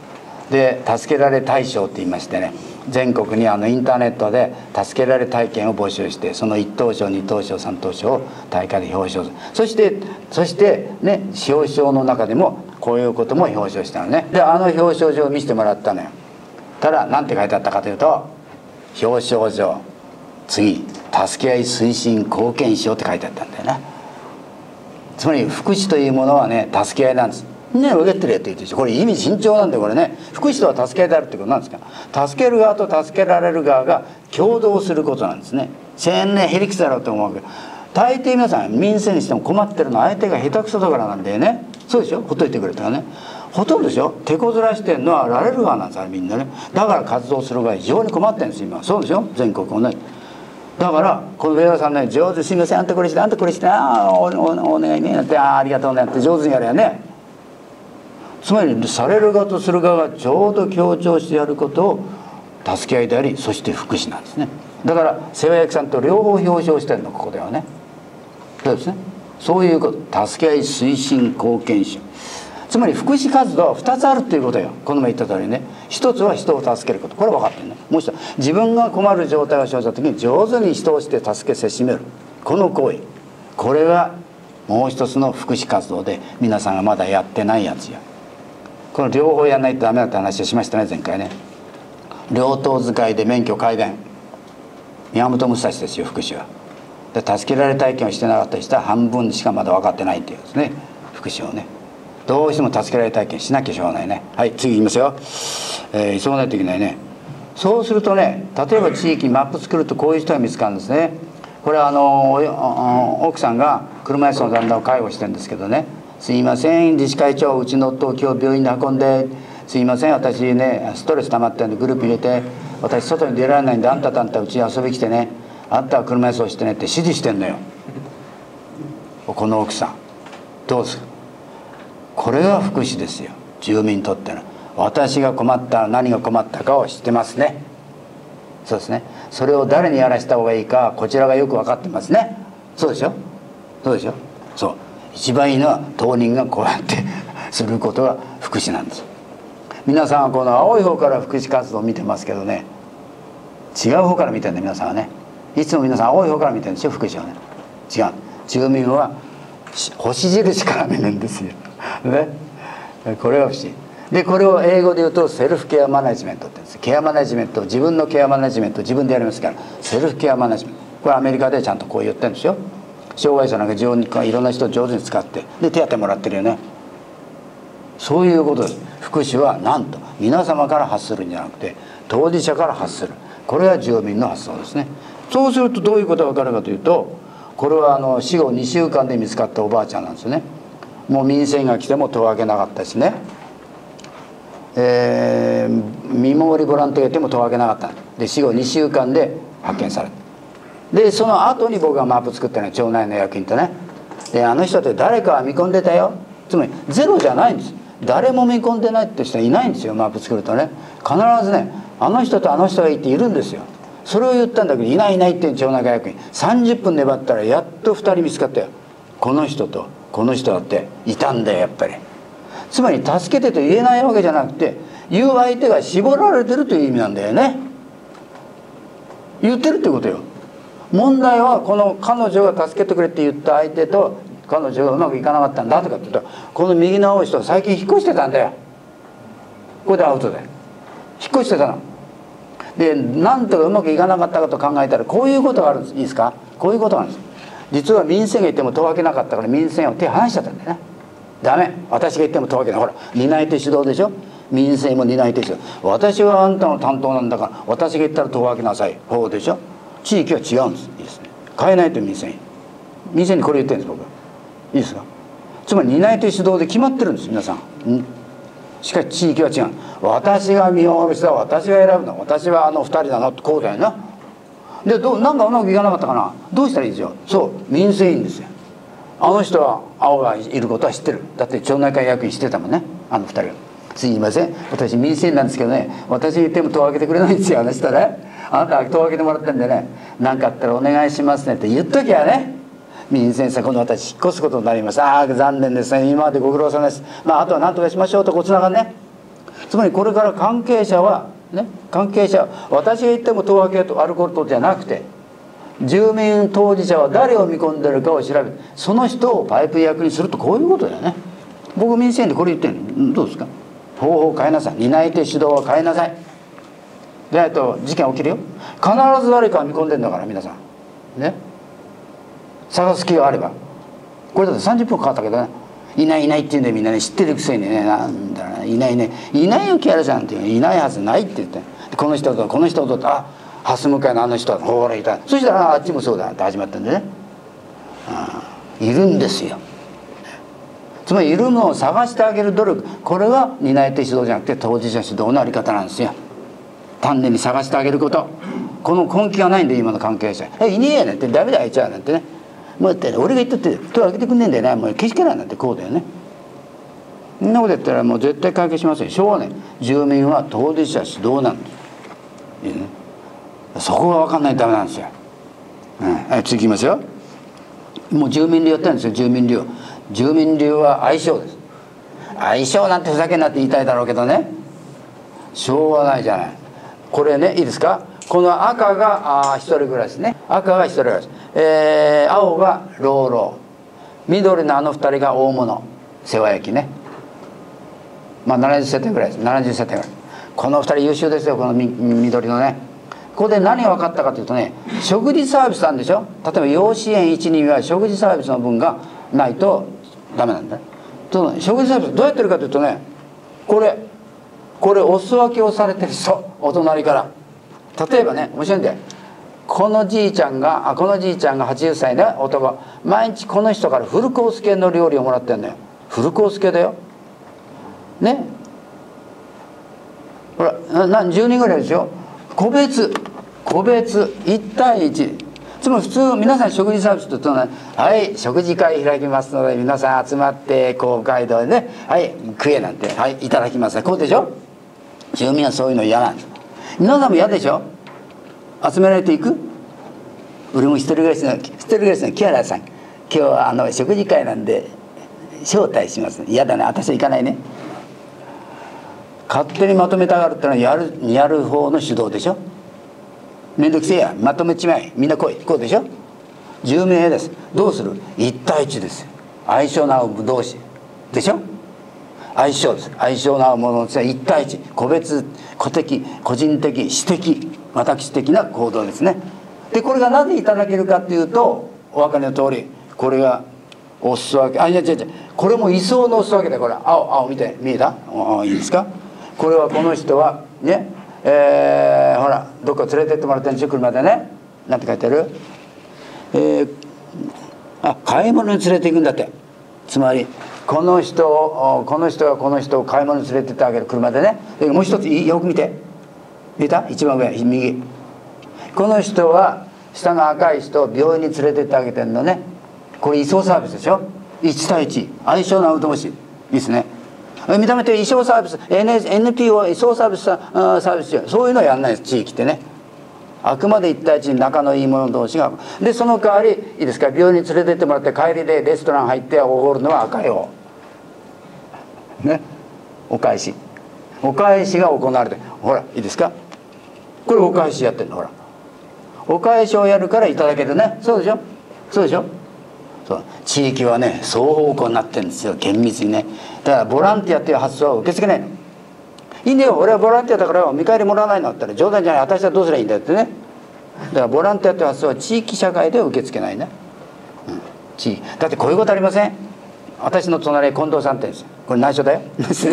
で助けられ大賞って言いましてね、全国にインターネットで助けられ体験を募集して、その1等賞2等賞3等賞を大会で表彰する。そしてね、表彰の中でもこういうことも表彰したのね。で表彰状を見せてもらったのよ。ただ何て書いてあったかというと、表彰状次助け合い推進貢献賞って書いてあったんだよね。つまり福祉というものはね、助け合いなんです。ね、分かってるやって言ってるでしょ。これ意味慎重なんで、これね、福祉とは助け合いであるってことなんですか。助ける側と助けられる側が共同することなんですね。千年へりくつだろうと思うけど、大抵皆さん民生にしても困ってるのは相手が下手くそだからなんだよね。そうでしょ、ほっといてくれたらね。ほとんどでしょ、手こずらしてるのはられる側なんですよ、みんなね。だから活動する側非常に困ってるんです今。そうでしょ、全国をね。だからこの上田さんね、上手、すみません、あんたこれしてあんたこれして、お願いねって、ありがとうねって上手にやれやね。つまりされる側とする側がちょうど協調してやることを助け合いであり、そして福祉なんですね。だから世話焼さんと両方表彰してるの、ここではね。そうですね、そういうこと、助け合い推進貢献賞。つまり福祉活動は2つあるっていうことよ。この前言った通りね、一つは人を助けること、これは分かってるね。もう一つは自分が困る状態が生じた時に上手に人をして助けせしめる、この行為、これがもう一つの福祉活動で、皆さんがまだやってないやつよ。この両方やらないとダメだって話をしましたね、前回ね。両党使いで免許皆伝、宮本武蔵ですよ、福祉は。で助けられ体験をしてなかった人は半分しかまだ分かってないっていうですね、福祉をね。どうしても助けられ体験しなきゃしょうがないね。はい、次言いますよ。急がないといけないね。そうするとね、例えば地域マップ作るとこういう人が見つかるんですね。これは奥さんが車椅子の旦那を介護してるんですけどね、すいません自治会長、うちの夫を今日病院に運んで、すいません私ねストレス溜まってるんでグループ入れて、私外に出られないんで、あんたとあんたうちに遊び来てね、あんたは車椅子をしてねって指示してんのよ、この奥さん。どうですか、これが福祉ですよ、住民にとっての。私が困ったら何が困ったかを知ってますね。そうですね、それを誰にやらせた方がいいかこちらがよく分かってますね。そうでしょ、そうでしょ、そう、一番いいのは当人がこうやってすることが福祉なんです。皆さんはこの青い方から福祉活動を見てますけどね、違う方から見てるんだ皆さんはね。いつも皆さん青い方から見てるんですよ、福祉はね。違う、住民は星印から見るんですよね、これが不思議で、これを英語で言うとセルフケアマネジメントって言うんです。ケアマネジメント、自分のケアマネジメント自分でやりますから、セルフケアマネジメント、これアメリカでちゃんとこう言ってるんですよ。障害者なんか上にいろんな人を上手に使ってで手当もらってるよね。そういうことです。福祉はなんと皆様から発するんじゃなくて当事者から発する、これが住民の発想ですね。そうするとどういうことが分かるかというと、これは死後2週間で見つかったおばあちゃんなんですよね。もう民生が来ても戸を開けなかったしね、見守りボランティアやっても戸を開けなかったで、死後2週間で発見された。でその後に僕がマップ作ったのは町内の役員とね。であの人って誰かは見込んでたよ、つまりゼロじゃないんです。誰も見込んでないって人はいないんですよ。マップ作るとね、必ずねあの人とあの人がいているんですよ。それを言ったんだけど、いないいないって町内会役員30分粘ったらやっと2人見つかったよ。この人とこの人だっていたんだよやっぱり。つまり助けてと言えないわけじゃなくて、言う相手が絞られてるという意味なんだよね。言ってるってことよ。問題はこの彼女が助けてくれって言った相手と彼女がうまくいかなかったんだとかって言うと、この右の青い人は最近引っ越してたんだよ。これでアウトで引っ越してたので、なんとかうまくいかなかったかと考えたらこういうことがあるんです。いいですか、こういうことなんです。実は民生がいても戸を開けなかったから民生を手離しちゃったんだよね。ダメ、私が言っても戸を開けない。ほら担い手主導でしょ、民生も担い手主導。私はあんたの担当なんだから私が言ったら戸を開けなさい、こうでしょ。地域は違うんです。いいですね、変えないと民生にこれ言ってるんです僕は。いいですか、つまり担い手主導で決まってるんです皆さん、しかし地域は違う。私が見守る人は私が選ぶの、私はあの2人だなってこうだよな。でなんかうまくいかなかったかな、どうしたらいいでしょう。そう民生委員ですよ。あの人は青がいることは知ってる、だって町内会役員してたもんね、あの2人は。すいません私民生委員なんですけどね、私言っても戸を開けてくれないんですよ。あの人ね、あなた戸を開けてもらってんでね、何かあったらお願いしますねって言っときゃね、民生さん今度私引っ越すことになります、ああ残念ですね、今までご苦労様です、まああとは何とかしましょうとこうつながるね。 つまりこれから関係者はね、関係者、私が言っても党派系とアルコールとじゃなくて、住民当事者は誰を見込んでるかを調べて、その人をパイプ役にすると、こういうことだよね。僕民主園でこれ言ってるの、どうですか。方法を変えなさい、担い手主導を変えなさい。でないと事件起きるよ。必ず誰かを見込んでるんだから、皆さんね、探す気があれば。これだって30分かかったけどね、いないいないって言うんで、みんなね知ってるくせにね、なんだろうね、いないね、いないよ木原さんっていう、いないはずないって言って、この人とこの人と、あ、蓮向かいのあの人はほらいた、そしたらあっちもそうだって始まったんでね、いるんですよ。つまりいるのを探してあげる努力、これが担い手主導じゃなくて当事者主導のあり方なんですよ。丹念に探してあげること、この根気がないんで今の関係者、いねえやねんって、ダメだあいつはなんてね、もうだって、俺が言ったって手を挙げてくんねえんだよね、もうけしからんなんて、こうだよね。そんなこと言ったらもう絶対解決しません。しょうがない、住民は当事者主導なんですいい、ね、そこが分かんないとダメなんですよ。次いきますよ。もう住民流やってるんですよ。住民流、住民流は相性です。相性なんてふざけんなって言いたいだろうけどね、しょうがないじゃない。これね、いいですか。この赤が一人暮らしね、赤が一人暮らし、青が老老、緑のあの二人が大物世話焼きね、まあ70世帯ぐらいです。70世帯ぐらい。この二人優秀ですよ、この緑のね。ここで何が分かったかというとね、食事サービスなんでしょ。例えば養子縁1、2は食事サービスの分がないとダメなんだね。食事サービスどうやってるかというとね、これお裾分けをされてる人、お隣から。例えばね、面白いんで、このじいちゃんが80歳ね、男、毎日この人からフルコース系の料理をもらってんのよ。フルコース系だよね。ほら10人ぐらいでしょ。個別1対1。つまり普通皆さん食事サービスというとね、はい食事会開きますので皆さん集まって公会堂でね、はい食えなんて、はいいただきます、こうでしょ。住民はそういうの嫌なんです。皆さんも嫌でしょ。集められていく。俺も一人暮らしの木原さん、今日は食事会なんで招待します。嫌だね、私は行かないね。勝手にまとめたがるってのはやる方の主導でしょ。めんどくせえや、まとめちまえ、みんな来い、こうでしょ。住民です。どうする。1対1です。相性の合う同士でしょ。相性です。相性の合うものの1対1、個別、個的、個人的、私的、私的な行動ですね。でこれがなぜいただけるかっていうと、お分かりの通り、これがお裾分け、これも位相のお裾分けだ。これ青見て見えた。いいですか。これはこの人はね、ほらどっか連れてってもらってるんでしょ、車でね。なんて書いてある。買い物に連れて行くんだって。つまりこの人がこの人を買い物に連れてってあげる、車でね。でもう一つよく見て、見えた。一番上右、この人は下の赤い人を病院に連れてってあげてるのね。これ移送サービスでしょ。1対1、相性の合う同士、いいですね。見た目と移送サービス、NPO 移送サービスそういうのはやんないです、地域ってね。あくまで1対1に仲のいい者同士が。でその代わりいいですか、病院に連れてってもらって帰りでレストラン入っておごるのは赤い方ね。お返しが行われて、ほらいいですか、これお返しやってるの。ほらお返しをやるからいただけるね。そうでしょ。そう地域はね双方向になってるんですよ、厳密にね。だからボランティアっていう発想は受け付けないの。いいんだよ、俺はボランティアだから見返りもらわないのって言ったら、冗談じゃない、私はどうすればいいんだよってね。だからボランティアっていう発想は地域社会では受け付けないね、だってこういうことありません。私の隣近藤さんって言うんですよ。これ内緒だよ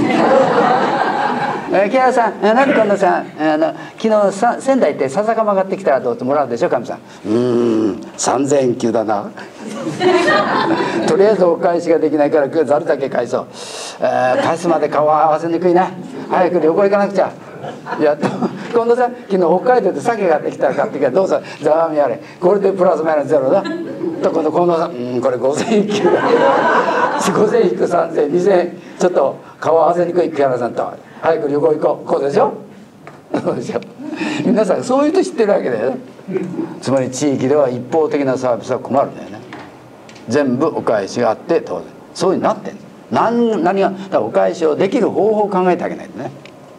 木原さん、何近藤さん、昨日仙台行って笹かま買ってきたらどうってもらうでしょ、神さん。3000円級だなとりあえずお返しができないからざるだけ返そう。返すまで顔合わせにくいな。早く旅行行かなくちゃ。やっと近藤さん、昨日北海道で鮭買ってきたら買ってきたらどうぞざわみあれ、これでプラスマイナスゼロだと。今度近藤さん、これ5000円級だ5000引く3000、2000円、ちょっと顔合わせにくい木原さんと早く旅行行こう、こうでしょ。そうでしょ。皆さんそういう人知ってるわけだよね。つまり地域では一方的なサービスは困るんだよね。全部お返しがあって当然そういうになってる。何がだからお返しをできる方法を考えてあげないとね。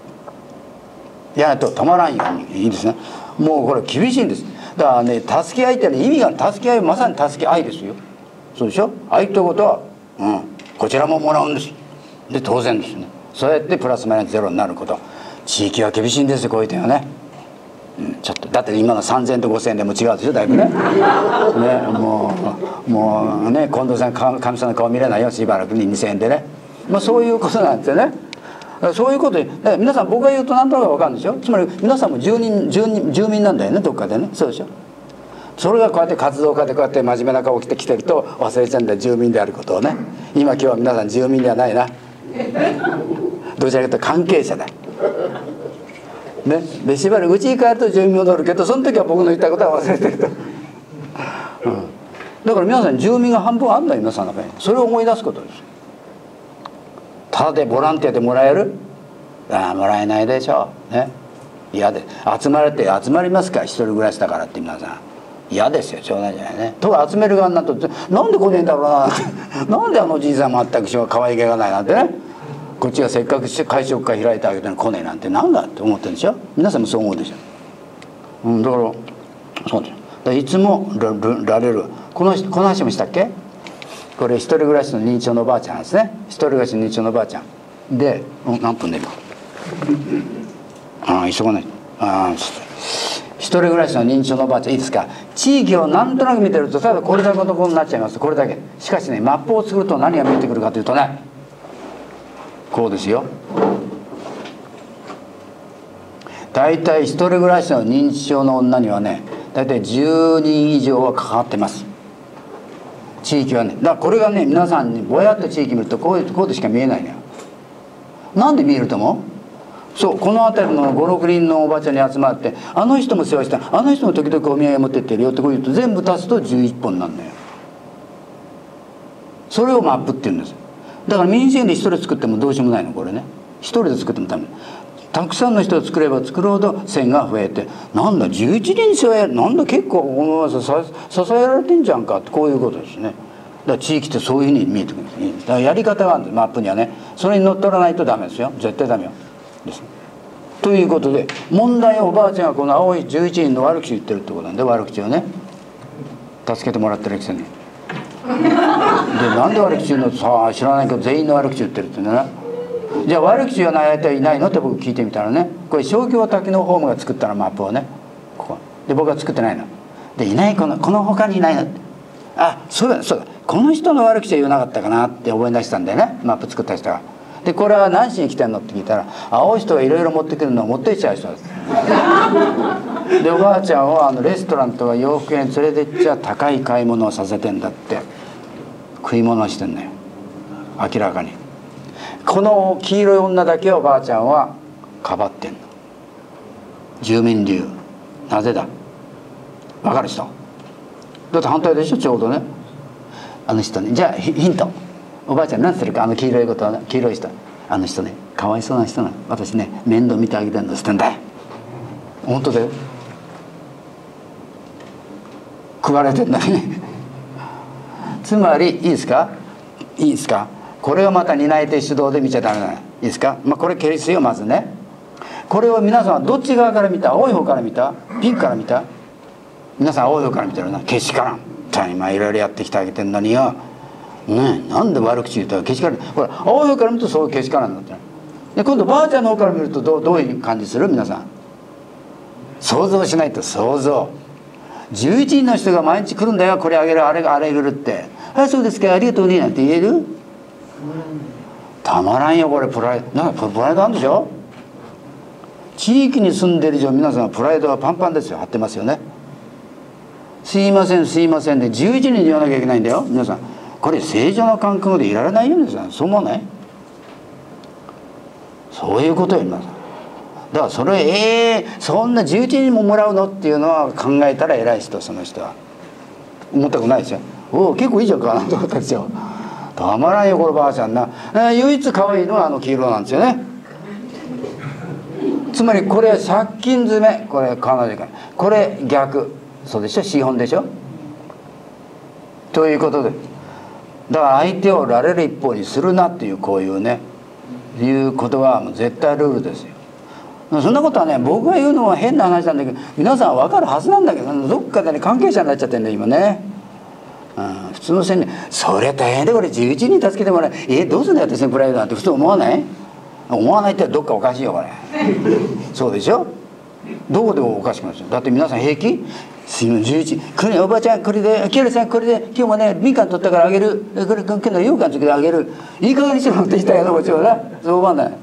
やないと止まらんようにいいですね。もうこれ厳しいんです。だからね、助け合いってね、意味が助け合い、まさに助け合いですよ。そうでしょ。愛ということは、こちらももらうんです。で当然ですね。そうやってプラスマイナスゼロになること。地域は厳しいんですよ、こういう点はね。ちょっとだって今の3000と5000でも違うでしょ、だいぶね。ね、もうね、近藤さん神さんの顔見れないよ、しばらくに2000円でね。そういうことなんですよね。そういうことで、皆さん僕が言うと何となく分かるんですよ。つまり皆さんも住民なんだよね、どっかでね。そうでしょ。それがこうやって活動家でこうやって真面目な顔着てきてると忘れちゃうんだよ、住民であることをね。今日は皆さん住民ではないな。どちらかというと関係者だ。ね、でしばらくうちに帰ると住民戻るけど、その時は僕の言ったことは忘れてると、だから皆さん住民が半分あんだよ、皆さんの中に。それを思い出すことです。ただでボランティアでもらえる？もらえないでしょうね。嫌で集まれって集まりますか、一人暮らしだからって皆さん嫌ですよ、しょうがないじゃないね。とか集める側になるとなんで来ねえんだろうななんであのじいさん全く可愛げがないなんてね、こっちがせっかく会食会開いてあげての来ねえなんてなんだって思ってるんでしょ。皆さんもそう思うでしょ。だからそうです。だからいつもられるこの話もしたっけ。これ一人暮らしの認知症のおばあちゃんですね。一人暮らしの認知症のおばあちゃんで、何分で今急がない。一人暮らしの認知症のおばあちゃん、いいですか。地域をなんとなく見てるとただこれだけのところになっちゃいます。これだけ。しかしね、マップを作ると何が見えてくるかというとね、こうですよ。大体一人暮らしの認知症の女にはね、大体10人以上は関わってます。地域はね。だからこれがね、皆さんにぼやっと地域見るとこうでしか見えないのよ。なんで見えると思う？そう、この辺りの5、6人のおばちゃんに集まって、あの人も世話した、あの人も時々お土産持ってってるよってこう言うと全部足すと11本なんだよ。それをマップって言うんです。だから民生園で一人作ってもどうしようもないの、これね。一人で作ってもダメ。たくさんの人を作れば作るほど線が増えて、なんだ11人世話やる、なんだ結構このまま支えられてんじゃんかって、こういうことですね。だから地域ってそういうふうに見えてくるんです。だからやり方があるんです、マップにはね。それに乗っ取らないとダメですよ、絶対ダメよです。ということで問題はおばあちゃんがこの青い11人の悪口言ってるってことなんで、悪口をね助けてもらってるくせにで、なんで悪口言うのってさあ知らないけど全員の悪口言ってるってね。じゃあ悪口言わない相手はいないのって僕聞いてみたらね、これ商業滝のホームが作ったのマップをね、ここで僕は作ってないので、いないこの他にいないのって、あ、そうだそうだ、この人の悪口は言わなかったかなって思い出したんだよね、マップ作った人が。でこれは何しに来てんのって聞いたら、青い人がいろいろ持ってくるのを持っていっちゃう人です。でおばあちゃんをレストランとか洋服屋に連れてっちゃ高い買い物をさせてんだって、食い物をしてんのよ、明らかに。この黄色い女だけをおばあちゃんはかばってんの。住民流。なぜだ、分かる人？だって反対でしょ、ちょうどね。あの人ね、じゃあヒント。おばあちゃん何するか、黄色いことは、黄色い人、あの人ねかわいそうな人なの、私ね面倒見てあげてんのしてんだよ。本当だよ、食われてんだねつまりいいですか、いいですか、これをまた担い手主導で見ちゃダメなの。いいですか、これ蹴りすよ、まずね。これを皆さんはどっち側から見た？青い方から見た？ピンクから見た？皆さん青い方から見てるな。けしからん、今いろいろやってきてあげてんのによね、なんで悪口言ったらけしからん。ほら青い方から見るとそうけしからんになってる。で今度ばあちゃんの方から見るとどういう感じする？皆さん想像しないと。想像11人の人が毎日来るんだよ、これあげるあれあれ来るって、はいそうですかありがとうねなんて言える？たまらんよこれ。プライドなんかプライドあるんでしょ。地域に住んでる以上皆さんプライドはパンパンですよ、張ってますよね。すいませんすいませんで11人で言わなきゃいけないんだよ皆さん。これ正常な感覚でいられないよ皆さん。そう思わない？そういうことよ皆さん。だからそれそんな11人ももらうのっていうのは考えたら偉い人、その人は思ったことないですよ。おお結構いいじゃんかなと思ったんですよ。たまらんよこのばあちゃんな。唯一可愛いのは黄色なんですよね。つまりこれ借金詰め、これ彼女からこれ逆、そうでしょ、資本でしょ。ということでだから相手をられる一方にするなっていう、こういうねいうことはもう絶対ルールですよ。 そんなことはね、僕が言うのは変な話なんだけど、皆さん分かるはずなんだけど、どっかでね関係者になっちゃってんだよ今ね。普通の青年、そりゃ大変でこれ11人助けてもらえ、どうすんだよ私のプライドなんて普通思わない？思わないってどっかおかしいよこれ。そうでしょ。どこでもおかしくないですよ。だって皆さん平気？すいません11、これおばちゃんこれで、キエルさんこれで今日もねみかん取ったからあげる、これ今日の羊羹つけてあげる、いい加減にしろって言ったよなもちろんな。そう思わない？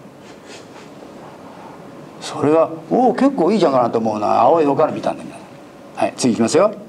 それが結構いいじゃんかなと思うな。青い方から見たんだ皆さん。はい、次いきますよ。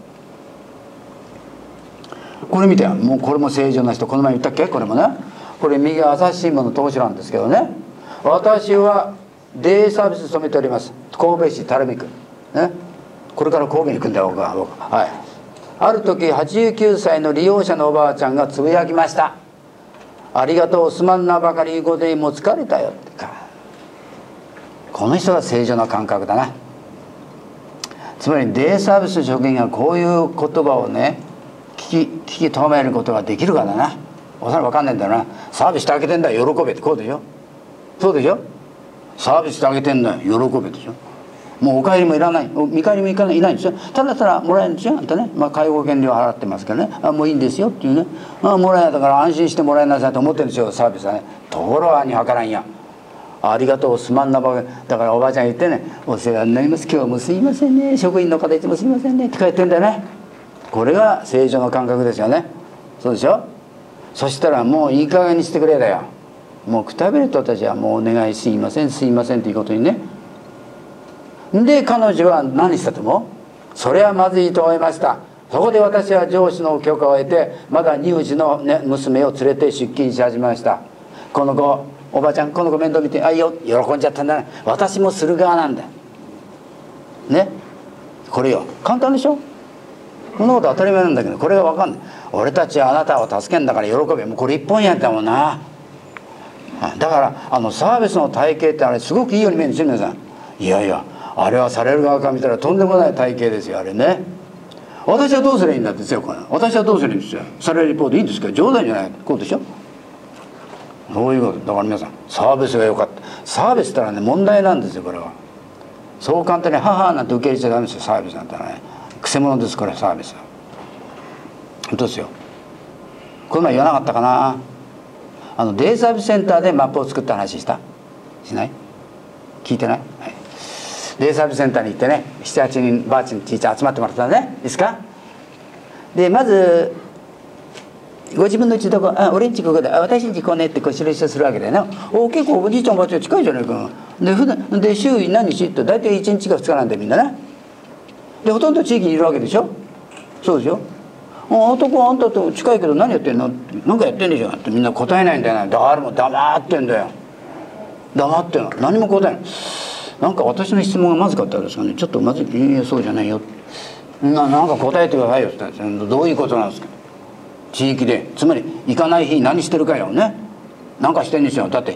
これ見て、もうこれも正常な人、この前言ったっけ？これもね、これ右は朝日新聞の投資なんですけどね、私はデイサービス勤めております神戸市垂水区ね、これから神戸に行くんだよ僕は。はい、ある時89歳の利用者のおばあちゃんがつぶやきました。ありがとう、すまんなばかり言うことにもう疲れたよってか。この人が正常な感覚だな。つまりデイサービスの職員がこういう言葉をね聞き止めることができるかだな。おそらく分かんないんだよな。サービスしてあげてんだよ喜べってこうでしょ。そうでしょ。サービスしてあげてんだよ喜べでしょ。もうお帰りもいらない、見返りもいないんですよ。ただただもらえるんですよあんたね。介護保険料払ってますからね。もういいんですよっていうね。もらえないだから安心してもらいなさいと思ってるんですよサービスはね。ところがに計らんや。ありがとうすまんなばかりだからおばあちゃん言ってね、お世話になります、今日もすいませんね、職員の方いつもすいませんねって書いてんだよね。これが正常の感覚ですよね。そうでしょ。そしたらもういい加減にしてくれだよ。もうくたびれ人たちはもうお願いすいませんすいませんということにね。で彼女は何したと思う？それはまずいと思いました。そこで私は上司の許可を得てまだ乳児の、ね、娘を連れて出勤し始めました。この子おばちゃんこの子面倒見て、あいよ喜んじゃったんだな。私もする側なんだね。これよ簡単でしょ。こんなこと当たり前なんだけどこれが分かんない。俺たちはあなたを助けんだから喜べ、もうこれ一本やったもんな。だからサービスの体系ってあれすごくいいように見えるんですよ皆さん。いやいやあれはされる側から見たらとんでもない体系ですよあれね。私はどうすればいいんだってですよこれ。私はどうすればいいんですよ。サラリーリポートいいんですか、冗談じゃないこうでしょ。そういうことだから皆さんサービスが良かった。サービスってのはね問題なんですよこれは。そう簡単に母なんて受け入れちゃダメですよサービスなんてね。くせ者ですこれサービスは。本当ですよ。この前言わなかったかな。デイサービスセンターでマップを作った話したしない？聞いてない？はい、デイサービスセンターに行ってね 7,8 人ばあちゃんちいちゃん集まってもらったんね。いいですか。でまずご自分の家どこ、俺んちここだ、私んちこうねってこう印するわけだよな。結構おじいちゃんおばあちゃん近いじゃないか。で普段で週何日って大体1日か2日なんでみんなね。でほとんど地域にいるわけでしょ。そうでしょ。男はあんたと近いけど何やってんの、なんかやってんでしょってみんな答えないんだよな。誰も黙ってんだよ。黙ってんの何も答えない。なんか私の質問がまずかったですかね。ちょっとまずいやそうじゃないよ、なんか答えてくださいよって言ったんですよ。どういうことなんですか。地域でつまり行かない日何してるかよね。なんかしてんでしょ。だって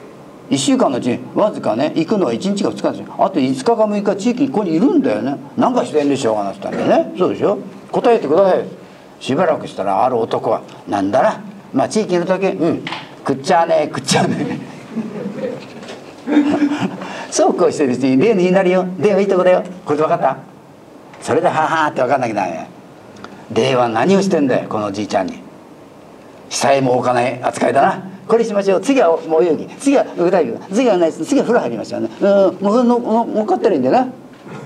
1週間のうちわずかね行くのは1日か2日ですよ。あと5日か6日地域にここにいるんだよね。なんかしてんでしょうがなったんだよね。そうでしょ。答えてください。しばらくしたらある男は「なんだなまあ地域にいるだけ食っちゃうね食っちゃうね」そうこうしてるうちに例の日になるよ。例はいいとこだよ。これで分かった。それでははって分かんなきゃダメ。例は何をしてんだよこのじいちゃんに。下へも置かない扱いだな。これしましょう。次はもう泳ぎ、次は具体的、次はナイス、次は風呂入りましょうね。もう乗っかってるんだよな。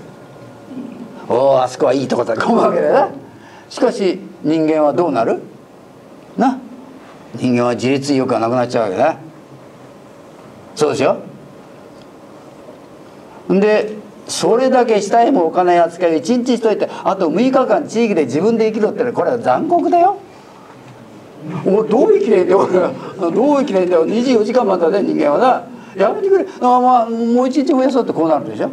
あそこはいいとこだと思うわけだよな。しかし人間はどうなるな。人間は自立意欲がなくなっちゃうわけだ。そうですよ。でそれだけ下へも置かない扱いを1日しといてあと6日間地域で自分で生きろってのはこれは残酷だよ。どう生きれんだよどう生きれんだよ。24時間までだね人間はな。やめてくれ。まあもう1日増やそうってこうなるでしょ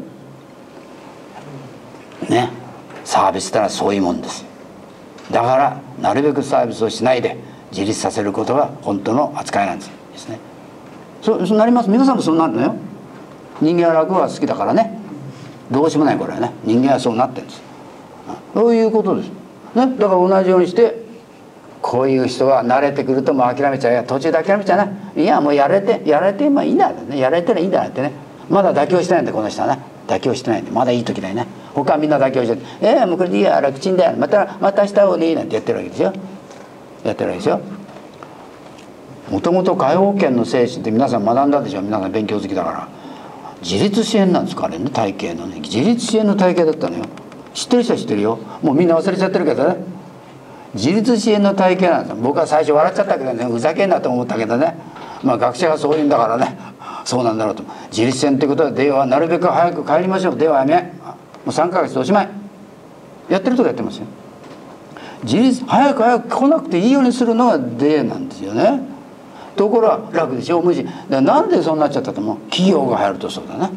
ね。サービスってのはそういうもんです。だからなるべくサービスをしないで自立させることが本当の扱いなんですね。そうなります。皆さんもそうなるのよ。人間は楽が好きだからね。どうしようもないこれはね。人間はそうなってるんです。そういうことです、ね、だから同じようにしてこういう人が慣れてくるともう諦めちゃう。途中で諦めちゃうな。いやもうやれてまあいいんだよね。やれてりゃいいんだよってね。 まだ妥協してないんだこの人はね。妥協してないんでまだいい時だよね。他はみんな妥協してもうこれでいいや楽ちんだよまたした方がいいなんてやってるわけですよ。やってるわけですよ。もともと解放権の精神って皆さん学んだでしょ。皆さん勉強好きだから。自立支援なんですかあれね。体系のね自立支援の体系だったのよ。知ってる人は知ってるよ。もうみんな忘れちゃってるけどね。自立支援の体系なんですよ。僕は最初笑っちゃったけどねふざけんなと思ったけどね。まあ学者がそう言うんだからねそうなんだろうと。自立支援ってことは電話なるべく早く帰りましょう。電話やめもう3ヶ月おしまいやってるとこやってますよ。自立早く来なくていいようにするのがデーなんですよね。ところは楽でしょ無視なんでそうなっちゃったと思う。企業が入るとそうだね。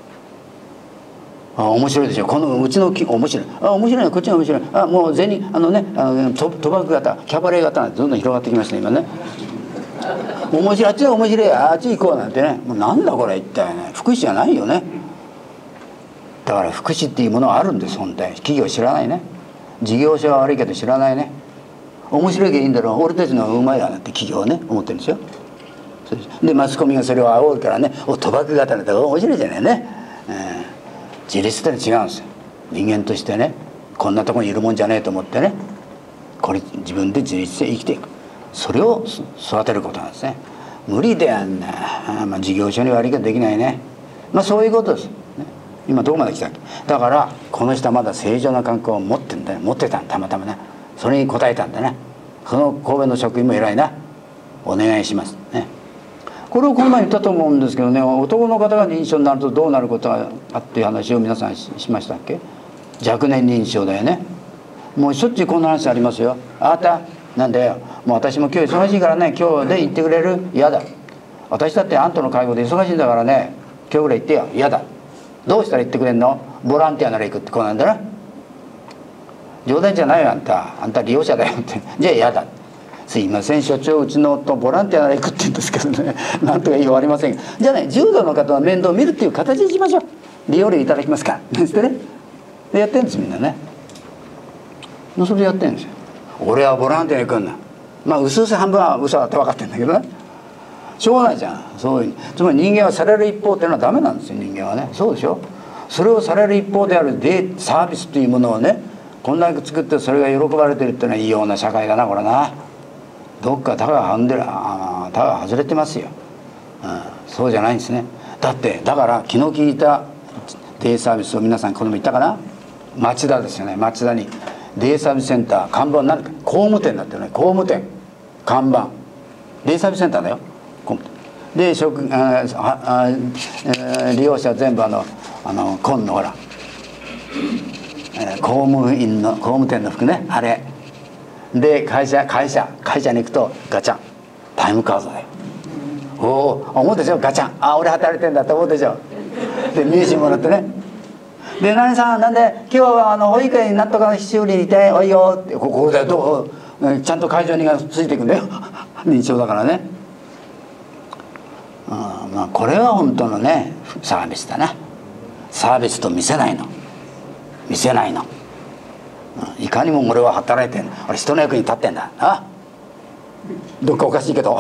面白いでしょこのうちの面白い面白いこっちが面白いもう銭賭博型キャバレー型なんてどんどん広がってきました今ね。面白いあっちが面白いあっち行こうなんてねもうなんだこれ一体ね福祉じゃないよね。だから福祉っていうものはあるんです本体。企業知らないね。事業者は悪いけど知らないね。面白いけどいいんだろう俺たちの方がうまいだなって企業はね思ってるんですよ。でマスコミがそれを煽るからね賭博型なんて面白いじゃないね。自立ってのは違うんですよ。人間としてねこんなとこにいるもんじゃねえと思ってねこれ自分で自立して生きていくそれを育てることなんですね。無理でやんな、事業所に悪いけどできないね。そういうことです、ね、今どこまで来たっけ。だからこの人はまだ正常な感覚を持ってんだよ持ってたんたまたまねそれに応えたんだね。その神戸の職員も偉いなお願いしますね。これをこの前言ったと思うんですけどね男の方が認知症になるとどうなることがあっていう話を皆さん しましたっけ。若年認知症だよね。もうしょっちゅうこんな話ありますよ。あなたなんだよもう私も今日忙しいからね今日で行ってくれる嫌だ。私だってあんたの介護で忙しいんだからね今日ぐらい行ってよ嫌だ。どうしたら行ってくれんの。ボランティアなら行くってこうなんだな。冗談じゃないよあんた利用者だよってじゃあ嫌だ。すいません所長うちの夫ボランティアなら行くって言うんですけどねなんとか言い終わりません。じゃあね重度の方の面倒を見るっていう形にしましょう。利用料いただきますからなんつってねでやってるんですみんなね。それでやってるんですよ。俺はボランティアに行くんだ。うすうす半分は嘘だって分かってるんだけどねしょうがないじゃん。そういうつまり人間はされる一方っていうのはダメなんですよ人間はね。そうでしょ。それをされる一方であるサービスというものをねこんだけ作ってそれが喜ばれてるっていうのはいいような社会だなこれな。どっか他が外れてますよ、そうじゃないんですね。だから昨日聞いたデイサービスを皆さんこの前言ったかな。町田ですよね。町田にデイサービスセンター看板なんか工務店だってね工務店看板デイサービスセンターだよ工務店で利用者全部紺のほら公務店の服ねあれで会社に行くとガチャンタイムカードだよ。おお思うでしょガチャン俺働いてんだって思うでしょ。で名刺もらってねで何さんなんで今日は保育園になんとか修理にいておいよってここでちゃんと会場にがついていくんだよ認知症だからね。これは本当のねサービスだな。サービスと見せないのいかにも俺は働いてんの俺人の役に立ってんだどっかおかしいけど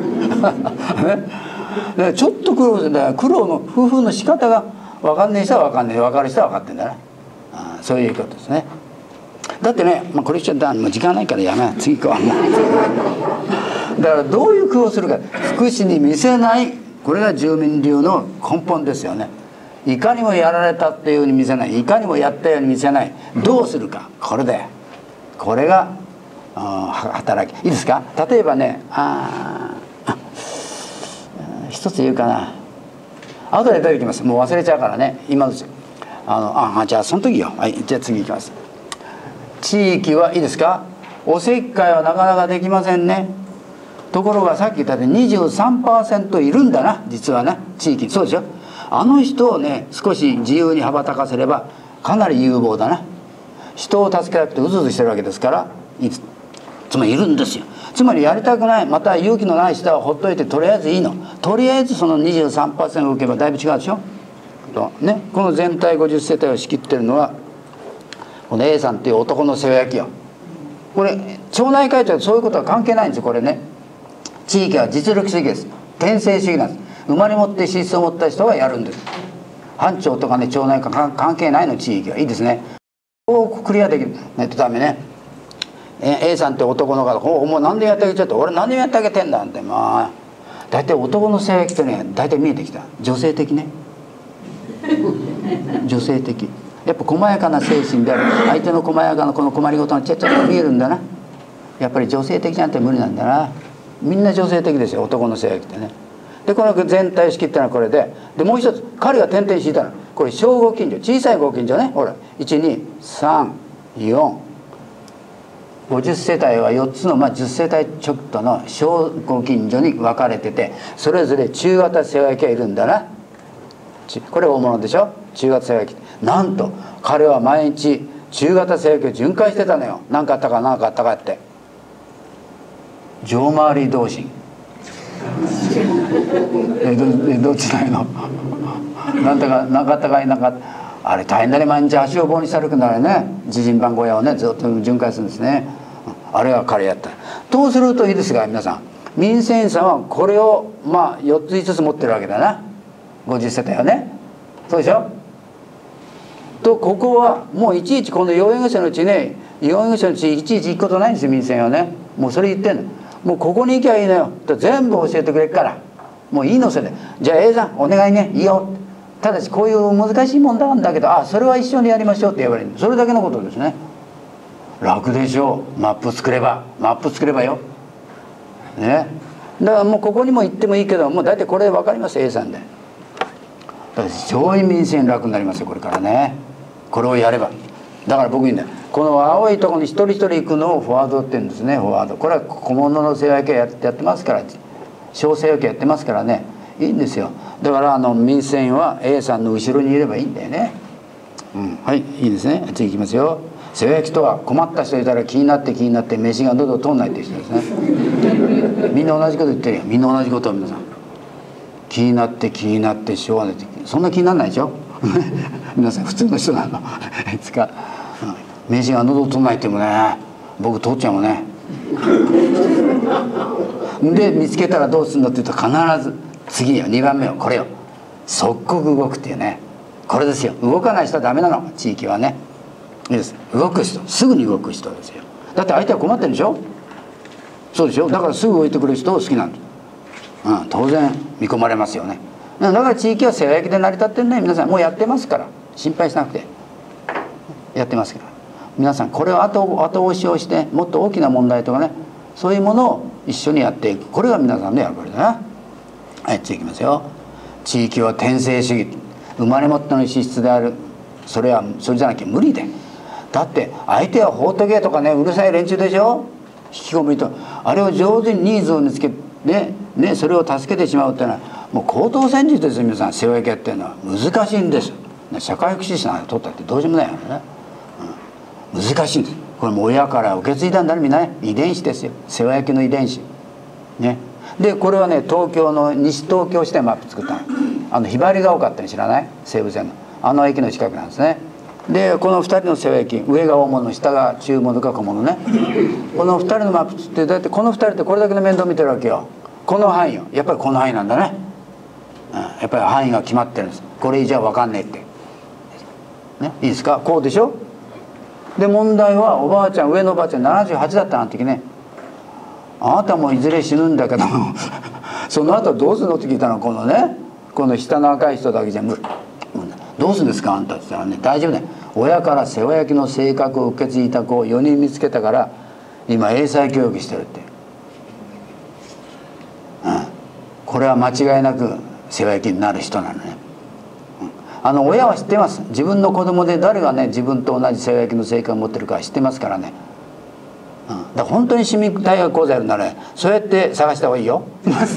ちょっと苦労の夫婦の仕方が分かんない人は分かんない分かる人は分かってんだなそういうことですね。だってね、これ言っちゃもう時間ないからやめ次行こうだからどういう工夫をするか福祉に見せないこれが住民流の根本ですよね。いかにもやられたっていうように見せないいかにもやったように見せないどうするかこれでこれが働きいいですか。例えばね一つ言うかな後で出てきますもう忘れちゃうからね今のうちじゃあその時よじゃあ次行きます。地域はいいですかおせっかいはなかなかできませんね。ところがさっき言ったように 23% いるんだな実はね地域そうでしょ。あの人をね少し自由に羽ばたかせればかなり有望だな。人を助けなくてうずうずしてるわけですからつまりいるんですよ。つまりやりたくないまた勇気のない人はほっといてとりあえずいいのとりあえずその 23% を受けばだいぶ違うでしょ、ね、この全体50世帯を仕切ってるのはこの A さんっていう男の世話焼きよ。これ町内会長はそういうことは関係ないんですよ。これね地域は実力主義です。天性主義なんです。生まれ持って資質を持った人がやるんです。 班長とかね町内か関係ないの地域はいいですね。こうクリアできないとダメね。A さんって男の方、お前何でやってあげちゃった、俺何でやってあげてんだって、まあ大体男の性癖ってね大体見えてきた。女性的ね女性的、やっぱ細やかな精神である、相手の細やかなこの困りごとがちゃっちゃっと見えるんだな。やっぱり女性的じゃんって無理なんだな。みんな女性的ですよ、男の性癖ってね。でこの全体式ってのはこれで、もう一つ彼が点々敷いたのこれ小ご近所、小さいご近所ね、ほら12345 50世帯は4つの、10世帯ちょっとの小ご近所に分かれてて、それぞれ中型世話焼がいるんだな。これ大物でしょ、中型世話焼。なんと彼は毎日中型世話焼を巡回してたのよ。何かあったか何かあったかって。上回り同心どっちないのなんとかなかったかいなかった、あれ大変だね。毎日足を棒にして歩くんだからね、自陣番小屋をねずっと巡回するんですね。あれは彼やったとするといいですが、皆さん民生委員さんはこれを4つ5つ持ってるわけだな、50世帯はね。そうでしょ。とここはもういちいちこの養援者のうちね、養援者のうちいちいち行くことないんですよ、民生委員はね。もうそれ言ってんの、もうここに行きゃいいのよと全部教えてくれるから、もういいのそれで。じゃあ A さんお願いね、いいよ、ただしこういう難しい問題なんだけど、それは一緒にやりましょうって言われる、それだけのことですね。楽でしょう、マップ作ればよね。だからもうここにも行ってもいいけど、もう大体これ分かります A さんで。だから上位民生に楽になりますよこれからね、これをやれば。だから僕にね、この青いところに一人一人行くのをフォワードって言うんですね。フォワード、これは小物の世話焼きやってますから、小世話焼きやってますからね、いいんですよ。だから民生委員は A さんの後ろにいればいいんだよね。はい、いいですね。次いきますよ。世話焼きとは困った人いたら気になって飯が喉を通んないっていう人ですね。みんな同じこと言ってるよ、みんな同じことを。皆さん気になってしょうがないって、そんな気にならないでしょ皆さん普通の人なのいつか、飯が喉を通んないってもね、僕通っちゃうもんねで見つけたらどうするんだって言うと、必ず次よ、2番目よ、これよ、即刻動くっていうね、これですよ。動かない人はダメなの、地域はね。いいです、動く人、すぐに動く人ですよ。だって相手は困ってるでしょ。そうでしょ。だからすぐ動いてくる人を好きなんです。当然見込まれますよね。だから地域は世話焼きで成り立ってるね。皆さんもうやってますから、心配しなくてやってますから、皆さんこれを後押しをして、もっと大きな問題とかね、そういうものを一緒にやっていく、これが皆さんの役割だな。はい、次いきますよ。地域は転生主義、生まれ持っての資質である。それじゃなきゃ無理で。だって相手は放っとけとかね、うるさい連中でしょ、引きこもりと、あれを上手にニーズを見つけてね、それを助けてしまうっていうのはもう高等戦術ですよ。皆さん世話焼きやってるのは難しいんです。社会福祉士なんか取ったってどうしようもないよね、難しいんです。これも親から受け継いだんだね、みんなね、遺伝子ですよ、世話焼きの遺伝子ね。でこれはね、東京の西東京支店マップ作ったの。ひばりが丘って知らない？西武線の駅の近くなんですね。でこの2人の世話焼き、上が大物、下が中物か小物ね。この2人のマップってだってこの2人ってこれだけの面倒見てるわけよ。この範囲よ、やっぱりこの範囲なんだね、やっぱり範囲が決まってるんです。これ以上は分かんねえって、ね、いいですか、こうでしょ。で問題はおばあちゃん、上のおばあちゃん78だったなんて時ね、あなたもいずれ死ぬんだけどその後どうするのって聞いたの。このね、この下の赤い人だけじゃ無理。どうするんですかあんたって言ったらね、大丈夫だよ、親から世話焼きの性格を受け継いだ子を4人見つけたから今英才教育してるって、これは間違いなく世話焼きになる人なのね。親は知ってます。自分の子供で誰がね自分と同じ世話焼きの性格を持ってるか知ってますからね。だから本当に市民大学講座やるなら、ね、そうやって探した方がいいよ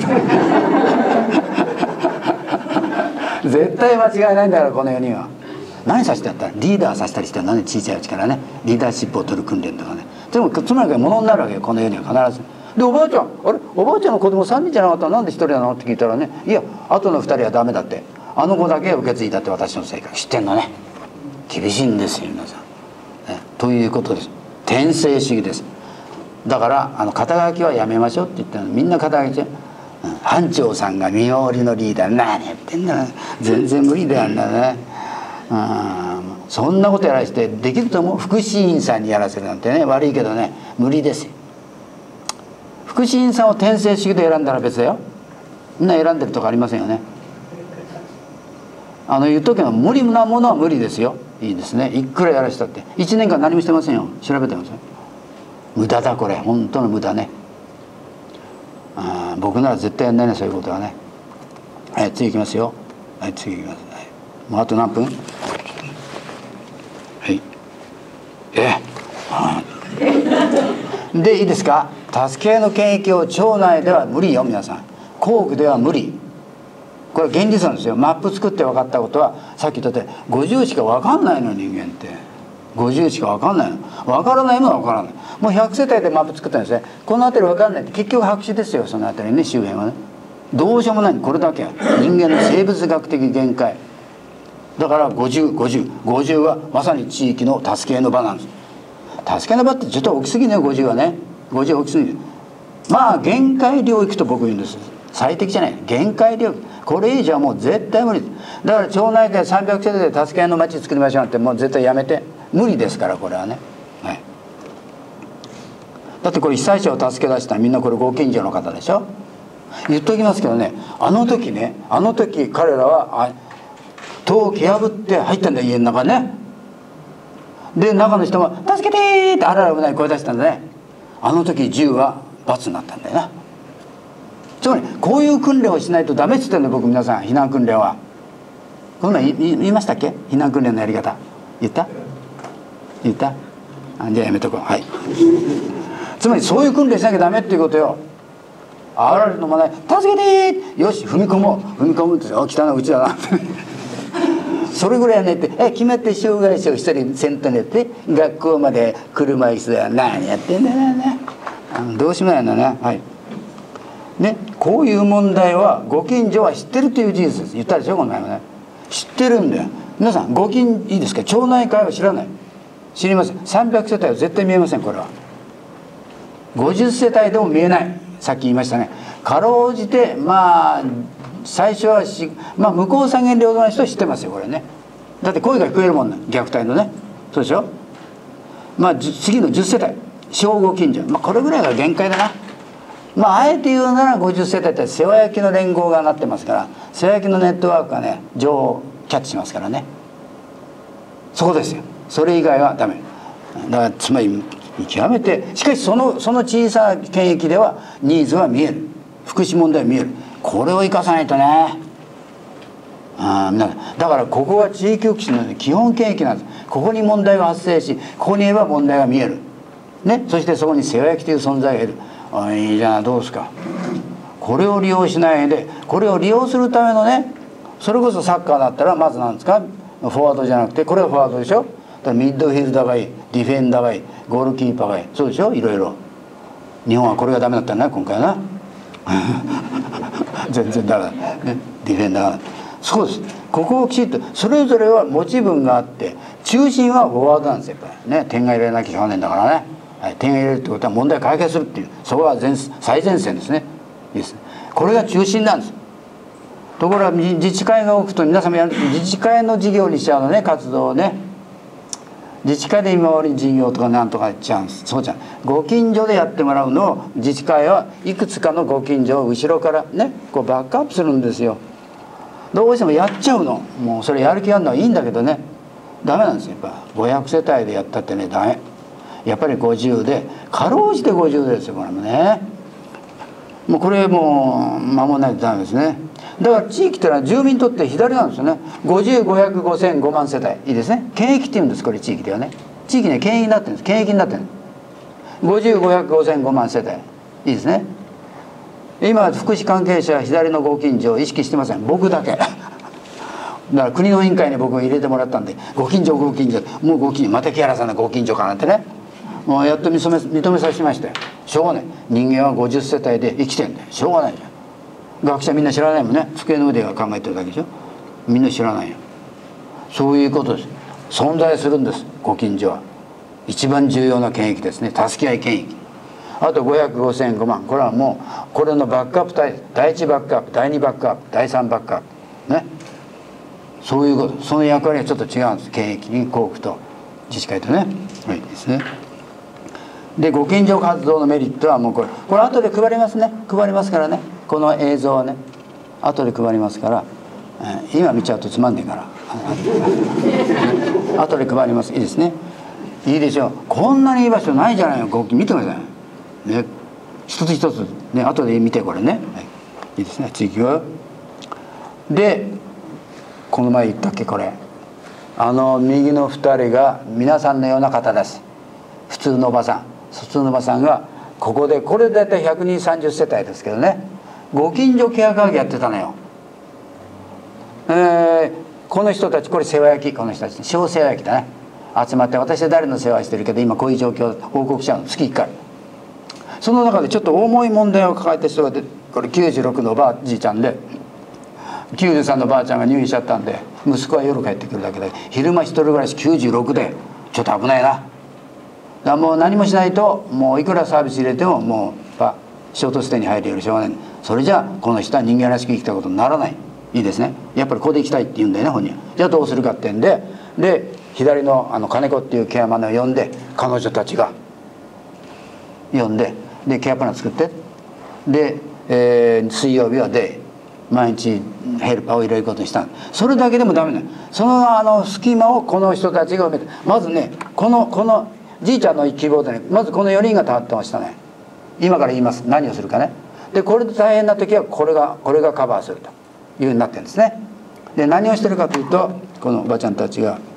絶対間違いないんだからこの4人は。何させてやったらリーダーさせたりしてるのね、小さいうちからね、リーダーシップを取る訓練とかね。でもつまりものになるわけよ、この4人は必ず。でおばあちゃん、あれおばあちゃんの子供3人じゃなかったらなんで1人なのって聞いたらね、いや後の2人はダメだって、あの子だけ受け継いだって私の性格知ってんのね。厳しいんですよ皆さん、ということです。転生主義です。だから肩書きはやめましょうって言ったの。みんな肩書き班長さんが見守りのリーダー、何やってんだ、全然無理だよね。そんなことやらせてできると思う？副審員さんにやらせるなんてね、悪いけどね、無理ですよ。副審員さんを転生主義で選んだら別だよ。みんな選んでるとかありませんよね。言っとけば無理なものは無理ですよ。いいですね。いくらやらしたって1年間何もしてませんよ。調べてますよ。無駄だ、これ本当の無駄ね。僕なら絶対やんないね、そういうことはね。はい、次いきますよ。はい、次いきます。はい、もうあと何分？はい。でいいですか。助けの権益を腸内では無理よ、皆さん。工具では無理。これは現実なんですよ。マップ作って分かったことは、さっき言ったって50しか分かんないの、人間って50しか分かんないの。分からないものは分からない。もう100世帯でマップ作ったんですね。この辺り分かんないって結局白紙ですよ。その辺りね、周辺はね、どうしようもない。これだけは人間の生物学的限界だから。50はまさに地域の助けの場なんです。助けの場ってちょっと大きすぎね、50はね。50は大きすぎる。まあ限界領域と僕言うんです。最適じゃない、限界領域。これ以上はもう絶対無理。だから町内会300世帯で助けの町作りましょうなんてもう絶対やめて。無理ですから、これはね。はい、だってこれ被災者を助け出したらみんなこれご近所の方でしょ。言っときますけどね、あの時彼らは戸を蹴破って入ったんだよ、家の中ね。で中の人も「助けて!」ってあらら危ない声出したんだね。あの時銃は罰になったんだよな。つまりこういう訓練をしないとダメっつってんの、僕皆さん。避難訓練はこんなん言いましたっけ？避難訓練のやり方言った？じゃあやめとこう。はい。つまりそういう訓練しなきゃダメっていうことよ。あられのまない「助けて!」よし踏み込もうって「あ、来たな、うちだな」それぐらいやねって決めて、障害者を一人先頭にやって学校まで車椅子で何やってんだよね。どうしようもないんだね。はいね、こういう問題はご近所は知ってるという事実です。言ったでしょ、この前はね。知ってるんだよ。皆さんいいですか、町内会は知らない？知りません。300世帯は絶対見えません。これは50世帯でも見えない。さっき言いましたね。かろうじてまあ最初は向こう三軒両隣の人は知ってますよ、これね。だって声が聞こえるもんね、虐待のね。そうでしょ。次の10世帯小ご近所、これぐらいが限界だな。あえて言うなら50世帯って世話焼きの連合がなってますから、世話焼きのネットワークがね情報をキャッチしますからね。そこですよ。それ以外はダメだから。つまり極めて、しかしその小さな権益ではニーズは見える。福祉問題は見える。これを生かさないとね。だからここは地域福祉の基本権益なんです。ここに問題が発生し、ここに言えば問題が見えるね。そしてそこに世話焼きという存在がいる。いいじゃない、どうですか。これを利用しないで、これを利用するためのね、それこそサッカーだったらまず何ですか、フォワードじゃなくて、これはフォワードでしょ。だからミッドフィルダーがいい、ディフェンダーがいい、ゴールキーパーがいい、そうでしょ。いろいろ日本はこれがダメだったな今回な全然ダメだ、ね、ディフェンダーが。そうです。ここをきちっと、それぞれは持ち分があって、中心はフォワードなんですよ。やっぱりね、点が入れなきゃしょうがないんだからね。はい、点が入れるってことは問題を解決するっていう、そこは最前線ですね。いいですね。これが中心なんです。ところが自治会が多くと、皆様やると自治会の事業にしちゃうのね、活動をね。自治会で見回り事業とかなんとかやっちゃうんです。そうじゃん。ご近所でやってもらうのを、自治会はいくつかのご近所を後ろからねこうバックアップするんですよ。どうしてもやっちゃうの。もうそれやる気あるのはいいんだけどね、ダメなんですよ。やっぱ500世帯でやったってね、ダメ。やっぱり50で、かろうじて50ですよ、これもね。もうこれもう守らないとダメですね。だから地域ってのは住民にとって左なんですよね。50、500、5000、5万世帯、いいですね。権益っていうんです、これ地域ではね。地域には権益になってるんです。権益になってる。50、500、5000、5万世帯、いいですね。今福祉関係者は左のご近所を意識してません。僕だけだから国の委員会に僕が入れてもらったんで、ご近所もうご近所、また木原さんのご近所かなんてね、もうやっと認めさせましたよ。しょうがない。人間は50世帯で生きてんだよ。しょうがないじゃん。学者みんな知らないもんね。机の上では考えてるだけでしょ。みんな知らないよ。そういうことです。存在するんです、ご近所は。一番重要な権益ですね。助け合い権益。 あと500、5000、5万、これはもうこれのバックアップ体、第1バックアップ、第2バックアップ、第3バックアップね、そういうこと、その役割はちょっと違うんです。経営金交付と自治会とね。はいですね。でご近所活動のメリットはもうこれ後で配りますね。配りますからね、この映像はね後で配りますから、今見ちゃうとつまんねえから後で配ります。いいですね。いいでしょう。こんなにいい場所ないじゃないよ。見てくださいね、一つ一つね、後で見てこれね、はい、いいですね。次はで、この前言ったっけ、これ右の2人が皆さんのような方です。普通のおばさん、普通のおばさんがここで、これ大体130世帯ですけどね、ご近所ケア会議やってたのよ。この人たち、これ世話焼き、この人たち小世話焼きだね、集まって、私は誰の世話してるけど今こういう状況報告しちゃうの、月1回。その中でちょっと重い問題を抱えた人がこれ96のおじいちゃんで、93のばあちゃんが入院しちゃったんで、息子は夜帰ってくるだけで、昼間一人暮らし96でちょっと危ないな。だからもう何もしないと、もういくらサービス入れてももうショートステイに入るよりしょうがない。それじゃあこの人は人間らしく生きたことにならない。いいですね。やっぱりここで生きたいって言うんだよね、本人は。じゃあどうするかってんで、左の金子っていうケアマネを呼んで、彼女たちが呼んで、ケアプラン作って、水曜日は毎日ヘルパーを入れることにした。それだけでもダメなの。その隙間をこの人たちが埋めて、まずね、このじいちゃんの希望でね、まずこの4人が立ってましたね。今から言います。何をするかね。でこれで大変な時はこれがカバーするというようになってるんですね。で何をしてるかというと、このおばちゃんたちが、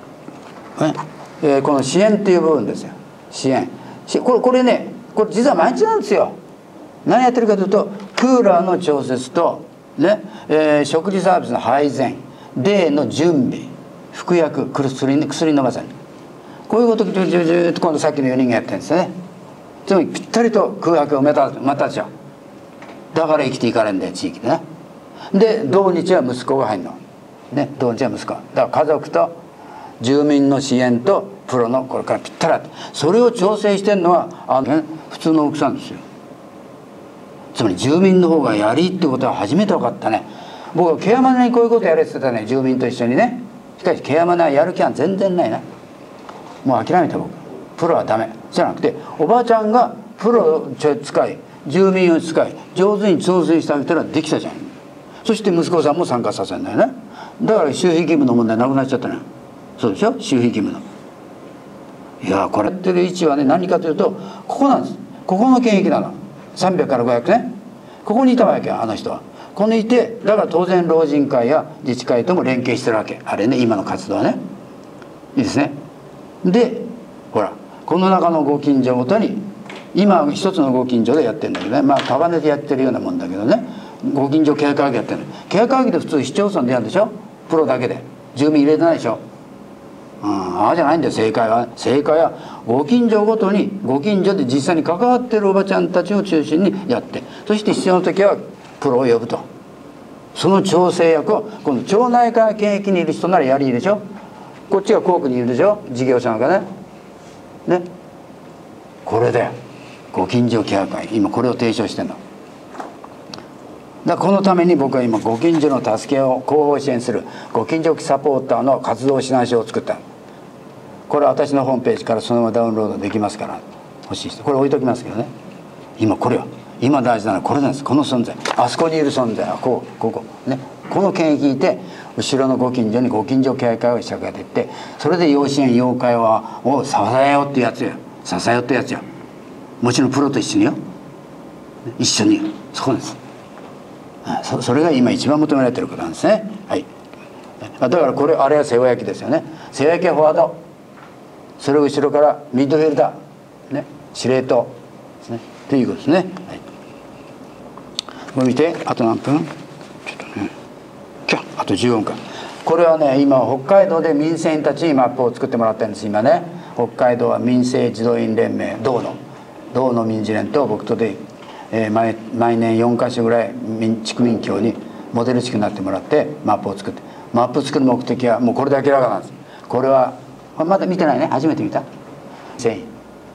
この支援っていう部分ですよ。支援。これね、これ実は毎日なんですよ。何やってるかというと、クーラーの調節とね、食事サービスの配膳、デーの準備、服薬、薬飲ませる、こういうことを今度さっきの4人がやってるんですよね。つまりぴったりと空白をまたでしょ。だから生きていかれるんだよ、地域でね。で土日は息子が入るのね、土日は息子だから家族と住民の支援とプロのこれからぴったり、それを調整してるのは普通の奥さんですよ。つまり住民の方がやりってことは初めて分かったね。僕はケアマネにこういうことやれって言ってたね、住民と一緒にね。しかしケアマネはやる気は全然ないな。もう諦めた僕。プロはダメじゃなくて、おばあちゃんがプロを使い、住民を使い、上手に調整してあげたらできたじゃん。そして息子さんも参加させるんだよね。だから周辺義務の問題なくなっちゃったね。そうでしょ、周辺義務の。いやこれやってる位置はね、何かというとここなんです。ここの権益なの。300から500ね、ここにいたわけよ、あの人は。ここにいて、だから当然老人会や自治会とも連携してるわけ、あれね、今の活動はね。いいですね。でほら、この中のご近所ごとに、今一つのご近所でやってるんだけどね、束ねてやってるようなもんだけどね、ご近所ケア会議やってる。ケア会議で普通市町村でやるんでしょ、プロだけで。住民入れてないでしょ。ああじゃないんだよ、正解は。正解はご近所ごとに、ご近所で実際に関わってるおばちゃんたちを中心にやって、そして必要な時はプロを呼ぶと。その調整役を今度町内会権益にいる人ならやりいいでしょ。こっちが校区にいるでしょ、事業者なんかね。これでご近所ケア会、今これを提唱してるの。だからこのために僕は今ご近所の助けを後方支援するご近所サポーターの活動指南書を作った。これは私のホームページからそのままダウンロードできますから、欲しい人これ置いときますけどね。今これは今大事なのはこれなんです。この存在、あそこにいる存在はこね、この権益いて、後ろのご近所にご近所ケア会をしてあげていって、それで養子縁要介を支えようってやつよ。支えようってやつよ。もちろんプロと一緒によ、一緒に、そこなんです。それが今一番求められてることなんですね。はい。だからこれ、あれは世話焼きですよね。世話焼きはフォワード、それを後ろからミッドフィルダー、ね、司令塔ですね、ということですね。はい、これ見て、あと何分、ちょっとね、あと15分か。これはね、今北海道で民生委員たちにマップを作ってもらってるんです。今ね、北海道は民生児童員連盟、道の民事連と僕とで、毎年4か所ぐらい地区民協にモデル地区になってもらってマップを作って、マップ作る目的はもうこれで明らかなんです。これはまだ見てないね、初めて見た。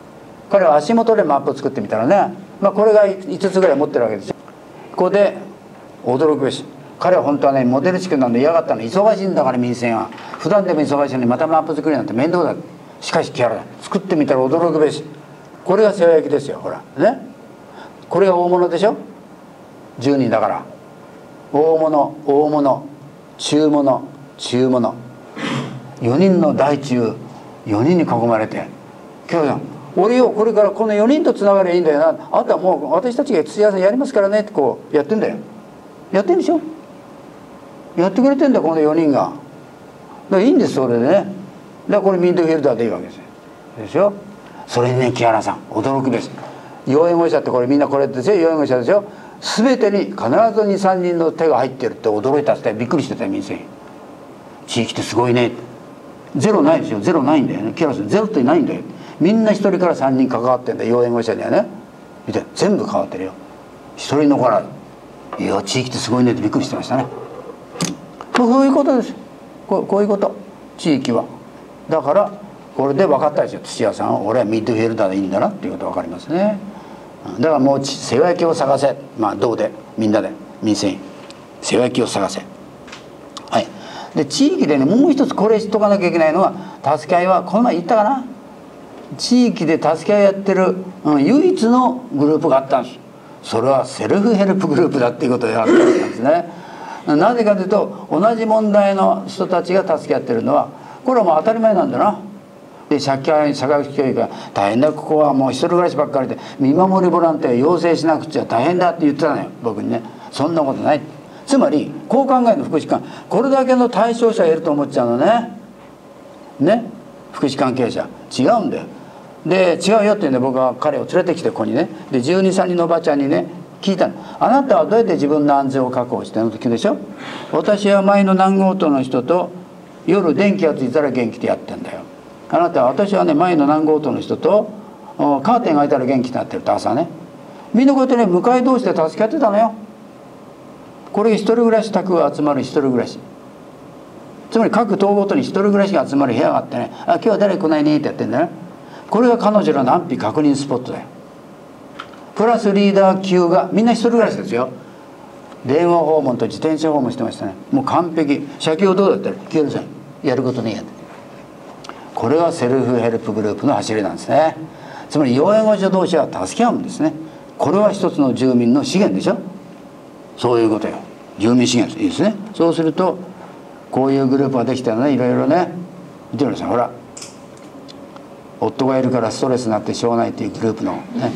彼は足元でマップを作ってみたらね、これが5つぐらい持ってるわけですよ。ここで驚くべし、彼は本当はねモデル地区なんで嫌がったの。忙しいんだから民生は、普段でも忙しいのにまたマップ作りなんて面倒だ。しかしキャラだ、作ってみたら驚くべし。これが背負い焼きですよ。ほらね、これが大物でしょ。10人だから、大物大物中物中物、4人の大中4人に囲まれて、今日さん俺よ、これからこの4人とつながりゃいいんだよな、あとはもう私たちが土屋さんやりますからねってこうやってんだよ。やってんでしょ、やってくれてんだこの4人が。だからいいんですそれでね。だからこれミントフィルターでいいわけですよ。でしょ。それにね木原さん驚くべし、養援護者ってこれみんなこれですよ、養援護者でしょ。全てに必ず23人の手が入ってるって驚いたって、びっくりしてたよ民生。地域ってすごいね。ゼロないですよ、ゼロないんだよね。木原さんゼロってないんだよ。みんな1人から3人関わってんだよ、養援護者にはね。見て全部関わってるよ、1人残らず。いや地域ってすごいねってびっくりしてましたね。こういうことです。こういうこと、地域は。だからこれで分かったでしょ、土屋さんは俺はミッドフィルダーでいいんだなっていうこと分かりますね。だからもう背負い焼きを探せ、どうでみんなで民生背負い焼きを探せ。はい。で地域でねもう一つこれ知っとかなきゃいけないのは、助け合いはこの前言ったかな、地域で助け合いやってる、唯一のグループがあったんです。それはセルフヘルプグループだっていうことをやってたんですね。なぜかというと同じ問題の人たちが助け合ってるのはこれはもう当たり前なんだな。で社会教育が大変だ、ここはもう一人暮らしばっかりで見守りボランティア要請しなくちゃ大変だって言ってたのよ僕にね。そんなことない。つまりこう考えるの福祉官、これだけの対象者がいると思っちゃうのね。福祉関係者違うんだよ。で違うよって言うんで僕は彼を連れてきてここにね、で12、3人のおばちゃんにね聞いたの。あなたはどうやって自分の安全を確保してるのって聞くでしょ。私は前の何号棟の人と夜電気がついたら元気でやってんだよ。あなたは私はね前の何号棟の人とカーテンが開いたら元気になってるって朝ね。みんなこうやってね向かい同士で助け合ってたのよ。これ一人暮らし宅が集まる一人暮らし、つまり各棟ごとに一人暮らしが集まる部屋があってね、あ今日は誰来ないねってやってんだよ。これが彼女らの安否確認スポットだよ。プラスリーダー級がみんな一人暮らしですよ。電話訪問と自転車訪問してましたね。もう完璧。社協どうだったら消えるさい、やることねえやって。これがセルフヘルプグループの走りなんですね。つまり養援護者同士は助け合うんですね。これは一つの住民の資源でしょ。そういうことよ、住民資源いいですね。そうするとこういうグループができたらね、いろいろね。見てください、ほら夫がいるからストレスになってしょうがないっていうグループのね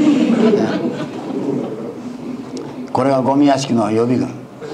これがゴミ屋敷の予備軍。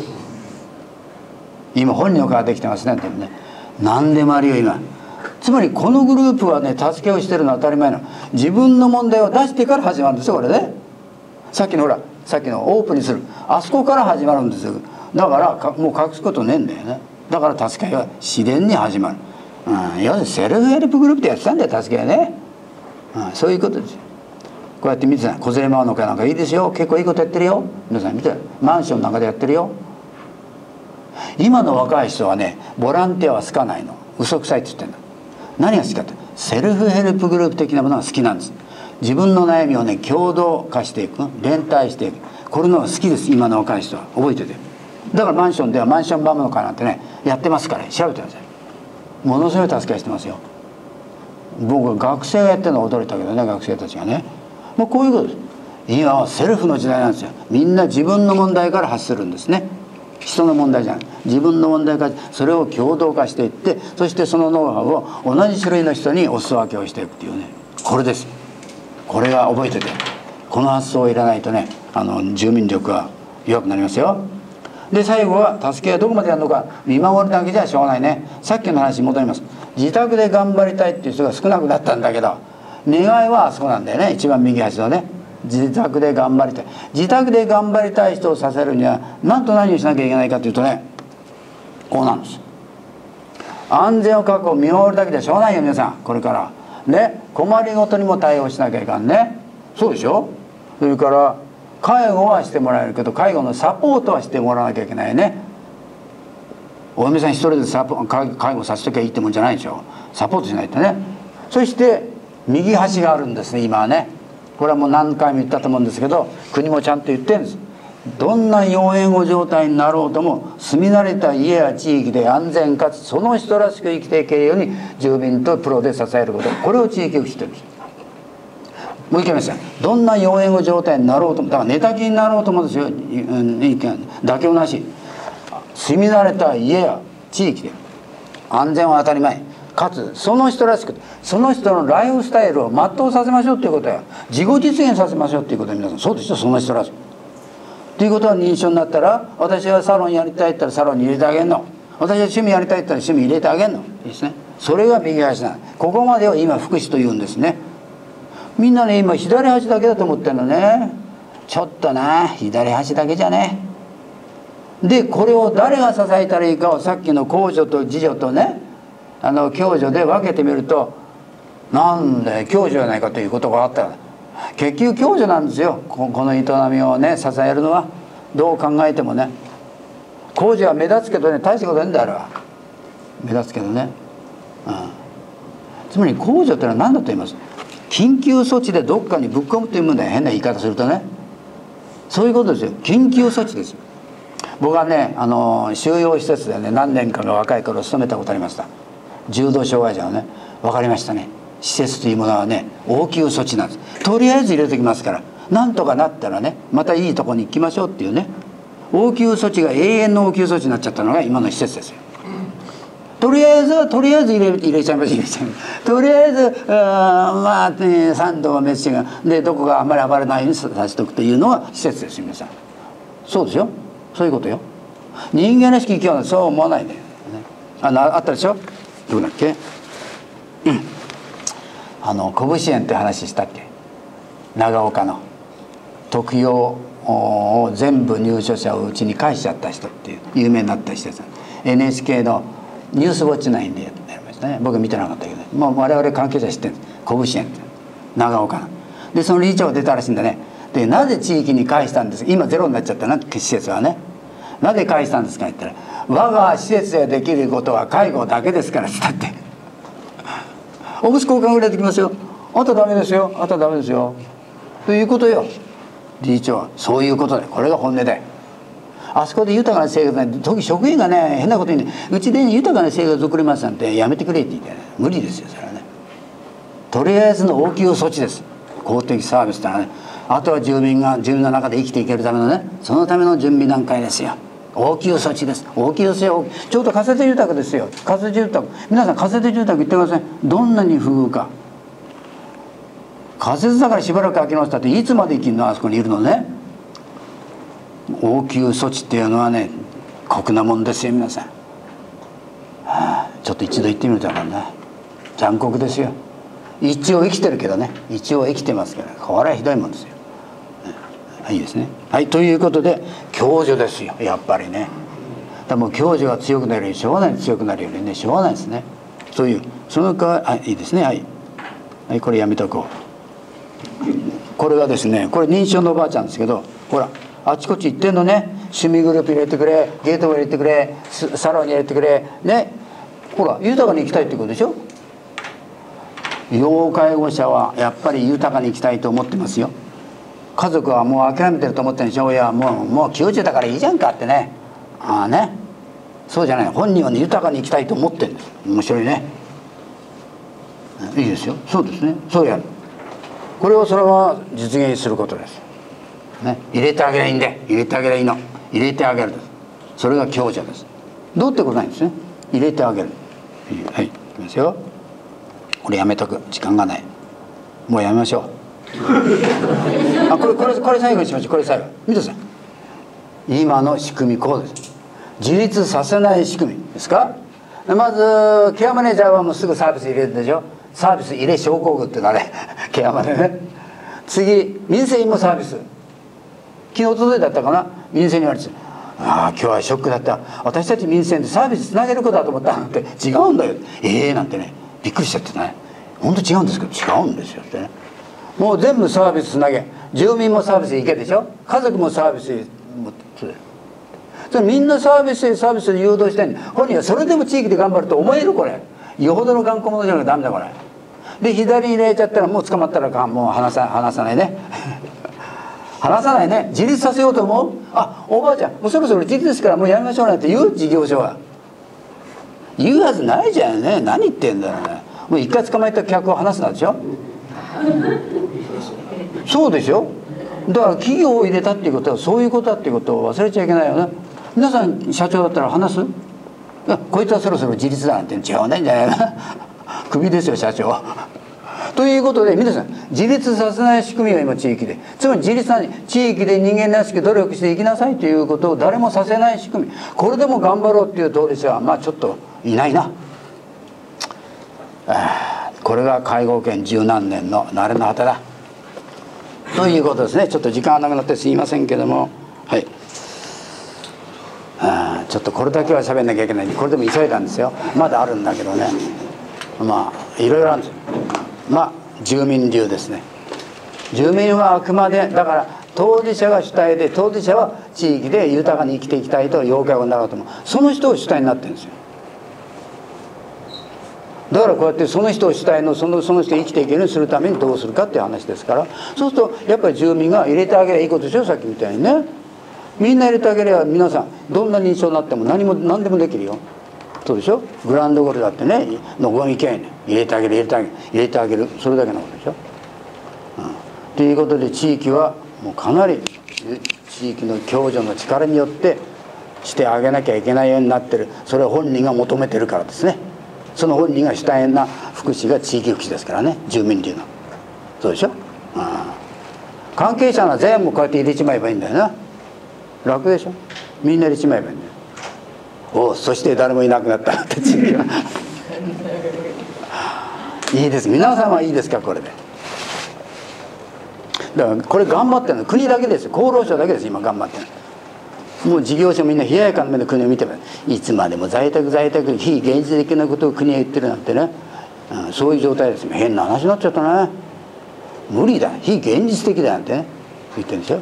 今本人からできてますね。でもね何でもあるよ今。つまりこのグループはね助けをしてるのは当たり前なの。自分の問題を出してから始まるんですよこれね。さっきのほらさっきのオープンにするあそこから始まるんですよ。だからもう隠すことねえんだよね。だから助け合いは自然に始まる。要するにセルフヘルプグループでやってたんだよ助け合いね。そういうことですよ。こうやって見てた小連れ回るのかなんかいいですよ。結構いいことやってるよ。皆さん見てマンションなんかでやってるよ。今の若い人はねボランティアは好かないの。嘘くさいって言ってんだ。何が好きかってセルフヘルプグループ的なものが好きなんです。自分の悩みをね共同化していく、連帯していく、これのが好きです。今の若い人は覚えてて。だからマンションではマンションバムの会なんてねやってますから調べてください。ものすごい助け合いしてますよ。僕は学生がやってるのは驚いたけどね、学生たちがね。もうこういうことです。今はセルフの時代なんですよ。みんな自分の問題から発するんですね。人の問題じゃない、自分の問題からそれを共同化していって、そしてそのノウハウを同じ種類の人にお裾分けをしていくっていうね、これです。これが覚えてて、この発想をいらないとね住民力が弱くなりますよ。で最後は助けはどこまでやるのか。見守るだけじゃしょうがないね。さっきの話に戻ります。自宅で頑張りたいっていう人が少なくなったんだけど、願いはあそこなんだよね。一番右端のね、自宅で頑張りたい。自宅で頑張りたい人をさせるには何と何をしなきゃいけないかというとね、こうなんです。安全を確保、見守るだけじゃしょうがないよ皆さん。これからね困りごとにも対応しなきゃいかんね。そうでしょ。それから介護はしてもらえるけど介護のサポートはしてもらわなきゃいけないね。お嫁さん一人で介護させときゃいいってもんじゃないでしょ。サポートしないとね。そして右端があるんですね今はね。これはもう何回も言ったと思うんですけど、国もちゃんと言ってるんです。どんな要援護状態になろうとも住み慣れた家や地域で安全かつその人らしく生きていけるように住民とプロで支えること、これを地域福祉と言うんです。もう一回言いますよ。どんな要援護状態になろうとも、だから寝たきりになろうともですよ、妥協なし、住み慣れた家や地域で安全は当たり前かつその人らしくその人のライフスタイルを全うさせましょうということや、自己実現させましょうということは、皆さんそうですよ、その人らしくということは、認知症になったら私はサロンやりたいって言ったらサロンに入れてあげるの、私は趣味やりたいって言ったら趣味入れてあげるのですね。それが右端なの。ここまでを今福祉というんですね。みんなね今左端だけだと思ってるのね。ちょっとな、左端だけじゃね。でこれを誰が支えたらいいかをさっきの公助と自助とね、共助で分けてみると、なんで共助じゃないかということがあったら、結局共助なんですよ。この営みをね支えるのは。どう考えてもね、公助は目立つけどね、大したことないんだあれは。目立つけどね、つまり公助ってのは何だと言います。緊急措置でどっかにぶっ込むというもので、変な言い方するとね、そういうことですよ。緊急措置ですよ。僕はね収容施設でね何年かの若い頃勤めたことありました。重度障害者のね、分かりましたね。施設というものはね応急措置なんです。とりあえず入れておきますから、なんとかなったらねまたいいとこに行きましょうっていうね、応急措置が永遠の応急措置になっちゃったのが今の施設ですよ。とりあえず入れちゃいます。とりあえずまあ、ね、3度は滅死がでどこがあんまり暴れないようにさせておくというのが施設ですよ皆さん。そうですよ、そういうことよ。人間らしき生きようはそう思わないで、ね、あったでしょ。どうだっけ、拳園って話したっけ。長岡の特養を全部入所者をうちに返しちゃった人っていう有名になった人です。 NHK のニュースウォッチ9でやりましたね。僕は見てなかったけど、もう我々関係者知ってるんです。拳園って長岡ので、その理事長が出たらしいんだね。でなぜ地域に返したんですか。今ゼロになっちゃったな施設はね。なぜ返したんですかって言ったら、我が施設でできることは介護だけですからって言ったっておむつ交換ぐらいできますよ、あとダメですよ、あとダメですよということよ。理事長はそういうことで、これが本音で、あそこで豊かな生活なんて、時職員がね変なことにね、うちで豊かな生活を送りますなんてやめてくれって言って、ね、無理ですよそれはね。とりあえずの応急措置です、公的サービスってのはね。あとは住民の中で生きていけるためのね、そのための準備段階ですよ。応急措置です。応急措置、ちょうど仮設住宅ですよ。仮設住宅、皆さん仮設住宅行ってください。どんなに不遇か。仮設だからしばらく空き直したっていつまで生きるの、あそこにいるのね。応急措置っていうのはね酷なもんですよ皆さん、ちょっと一度行ってみると分かるな。残酷ですよ。一応生きてるけどね、一応生きてますから、これはひどいもんですよ。いいですね。はい、ということで共助ですよやっぱりね。だもう共助が強くなるようにしょうがない、強くなるようにねしょうがないですね。そういうそのかいいですね。はい、はい、これやめとこう。これはですね、これ認知症のおばあちゃんですけど、ほらあちこち行ってんのね。趣味グループ入れてくれ、ゲートウェイ入れてくれ、サロンに入れてくれね。ほら豊かに生きたいってことでしょ。要介護者はやっぱり豊かに生きたいと思ってますよ。家族はもう諦めてると思ってるでしょ。いやもう90だからいいじゃんかってね。ああね、そうじゃない。本人はね豊かに生きたいと思ってるんです。面白いね。いいですよ。そうですね。そうやる。これをそれは実現することです。ね、入れてあげりゃいいんで、入れてあげりゃいいの。入れてあげるです。それが共助です。どうってことないんですね。入れてあげる。はい、いきますよ。これやめとく、時間がない。もうやめましょう。これ最後にしましょう。これ最後見てください。今の仕組みこうです。自立させない仕組みですか。まずケアマネージャーはもうすぐサービス入れるでしょ。サービス入れ症候群っていうのはねケアマネね。次民生委員もサービス、昨日届いだったかな、民生に言われて、ああ今日はショックだった、私たち民生でサービスつなげることだと思ったなんて、違うんだよなんてね、びっくりしちゃってね、本当違うんですけど違うんですよってね。もう全部サービスつなげ、住民もサービス行けでしょ、家族もサービスもそれみんなサービスで誘導してんの。本人はそれでも地域で頑張ると思える。これよほどの頑固者じゃなきゃダメだ。これで左に入れちゃったらもう捕まったらもう離さないね離さないね。自立させようと思う。あ、おばあちゃんもうそろそろ自立ですからもうやめましょうなんて言う？事業所は言うはずないじゃんね。何言ってんだよね。もう一回捕まえた客を離すなんでしょそうでしょ。だから企業を入れたっていうことはそういうことだっていうことを忘れちゃいけないよね。皆さん社長だったら話す？こいつはそろそろ自立だなんて違わないんじゃないかなクビですよ社長ということで皆さん自立させない仕組みが今地域で、つまり自立は地域で人間らしく努力していきなさいということを誰もさせない仕組み、これでも頑張ろうっていう当事者はまあちょっといないな。これが介護圏十何年の慣れの果てだということですね。ちょっと時間がなくなってすいませんけども、はい、ちょっとこれだけは喋んなきゃいけない。これでも急いだんですよ。まだあるんだけどね、まあいろいろあるんですよ。まあ住民流ですね。住民はあくまでだから当事者が主体で、当事者は地域で豊かに生きていきたいと要求をなると思う。その人を主体になってるんですよ。だからこうやってその人を主体のその人を生きていけるようにするためにどうするかっていう話ですから、そうするとやっぱり住民が入れてあげればいいことでしょ。さっきみたいにね、みんな入れてあげれば皆さんどんな認証になっても何でもできるよ。そうでしょ。グランドゴルだってね、のご意見入れてあげる入れてあげる、それだけのことでしょ。ということで地域はもうかなり地域の共助の力によってしてあげなきゃいけないようになってる。それは本人が求めてるからですね。その本人が主体な福祉が地域福祉ですからね、住民流の。そうでしょ。関係者が全部こうやって入れちまえばいいんだよな。楽でしょ。みんな入れちまえばいいんだよ。お、そして誰もいなくなったって地域はいいです。皆さんはいいですかこれで。だからこれ頑張ってるの国だけですよ。厚労省だけです今頑張ってる。もう事業所みんな冷ややかな目で国を見ていつまでも在宅非現実的なことを国が言ってるなんてね、そういう状態ですよ。変な話になっちゃったね。無理だ、非現実的だなんてね言ってるんですよ。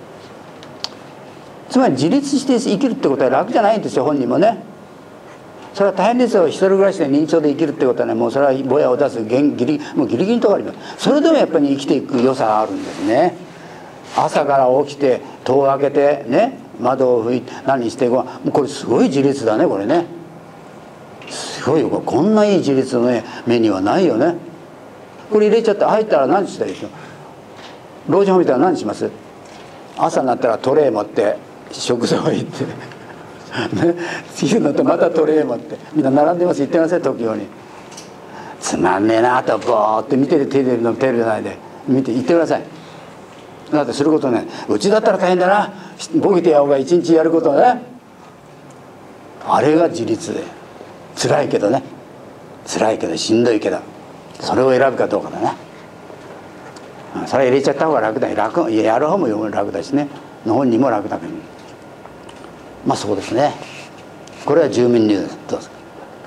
つまり自立して生きるってことは楽じゃないんですよ。本人もねそれは大変ですよ。一人暮らしで認知症で生きるってことはね、もうそれはぼやを出すもうギリギリのところあります。それでもやっぱり生きていく良さがあるんですね。朝から起きて戸を開けてね、窓を拭いて何してもうこれすごい自立だね。これねすごいよ。こんないい自立の、ね、メニューはないよね。これ入れちゃって入ったら何したらいいでしょ。老人ホーム見たら何します？朝になったらトレー持って食材を行ってね、昼になってまたトレー持ってみんな並んでます。言ってません時用に。つまんねえなとボーって見てるテレビじゃないで見て言ってください。だってすることね、うちだったら大変だな、ボケてやろうが一日やることはね、あれが自立で辛いけどね、辛いけどしんどいけどそれを選ぶかどうかだな。それ入れちゃった方が楽だ。やる方も楽だしね、本人も楽だけど、まあそうですね。これは住民流です。どうですか。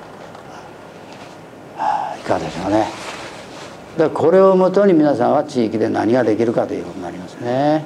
いかがでしょうね。だからこれをもとに皆さんは地域で何ができるかということになりますね。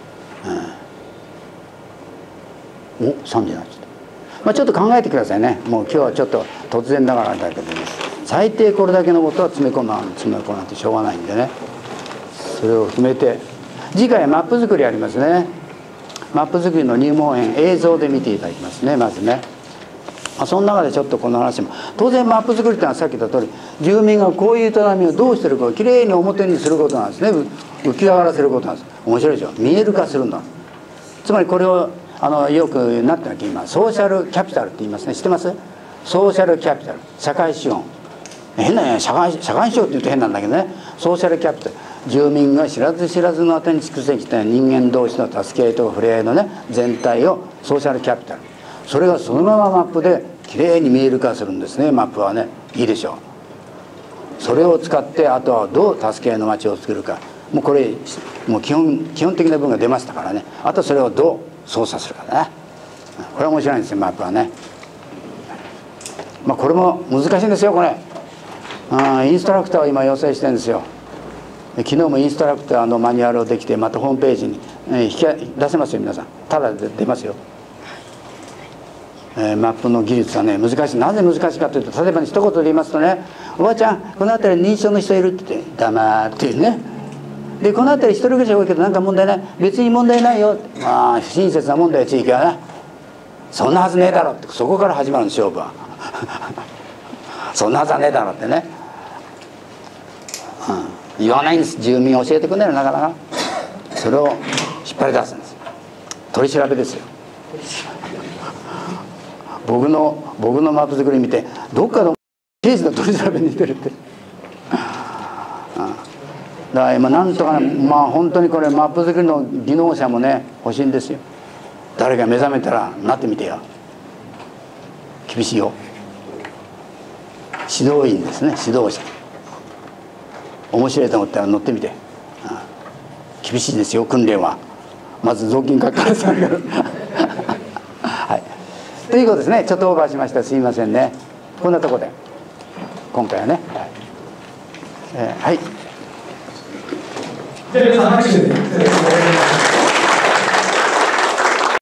お、3時になっちゃった。まあちょっと考えてくださいね。もう今日はちょっと突然ながらだけどね、最低これだけのことは詰め込まなんてしょうがないんでね、それを含めて次回マップ作りありますね。マップ作りの入門編映像で見ていただきますね。まずね、その中でちょっとこの話も、当然マップ作りってのはさっき言った通り住民がこういう営みをどうしてるかをきれいに表にすることなんですね。浮き上がらせることなんです。面白いでしょ。見える化するんだ。つまりこれをよくなってなきゃ今ソーシャルキャピタルって言いますね。知ってます？ソーシャルキャピタル、社会資本。変なね、社会資本って言うと変なんだけどね、ソーシャルキャピタル、住民が知らず知らずのあてに蓄積した人間同士の助け合いとか触れ合いのね全体をソーシャルキャピタル、それがそのままマップできれいに見える化するんですね。マップはね、いいでしょう。それを使ってあとはどう助け合いの街を作るか、もうこれもう基本的な部分が出ましたからね、あとそれをどう操作するかだね。これは面白いんですよマップはね。まあこれも難しいんですよこれ。インストラクターを今要請してるんですよ。昨日もインストラクターのマニュアルをできて、またホームページに出せますよ皆さん。ただで出ますよ。 マップの技術はね難しい。なぜ難しいかというと、例えば一言で言いますとね、おばあちゃんこの辺りに認知症の人いるって言って黙ってね、でこの辺り一人暮らしが多いけどなんか問題ない、別に問題ないよ、まあ不親切なもんだよ地域はな、そんなはずねえだろって、そこから始まるんです勝負はそんなはずはねえだろってね、言わないんです。住民教えてくれないのなかなか。それを引っ張り出すんです。取り調べですよ。僕のマップ作り見て、どっかの刑事の取り調べに似てるってだから今なんとかね、まあ本当にこれマップ作りの技能者もね欲しいんですよ。誰が目覚めたらなってみてよ。厳しいよ。指導員ですね、指導者。面白いと思ったら乗ってみて。厳しいですよ訓練は。まず雑巾かからさんからはい、ということですね。ちょっとオーバーしました、すいませんね。こんなところで今回はね、はい、 じゃあ皆さん拍手で。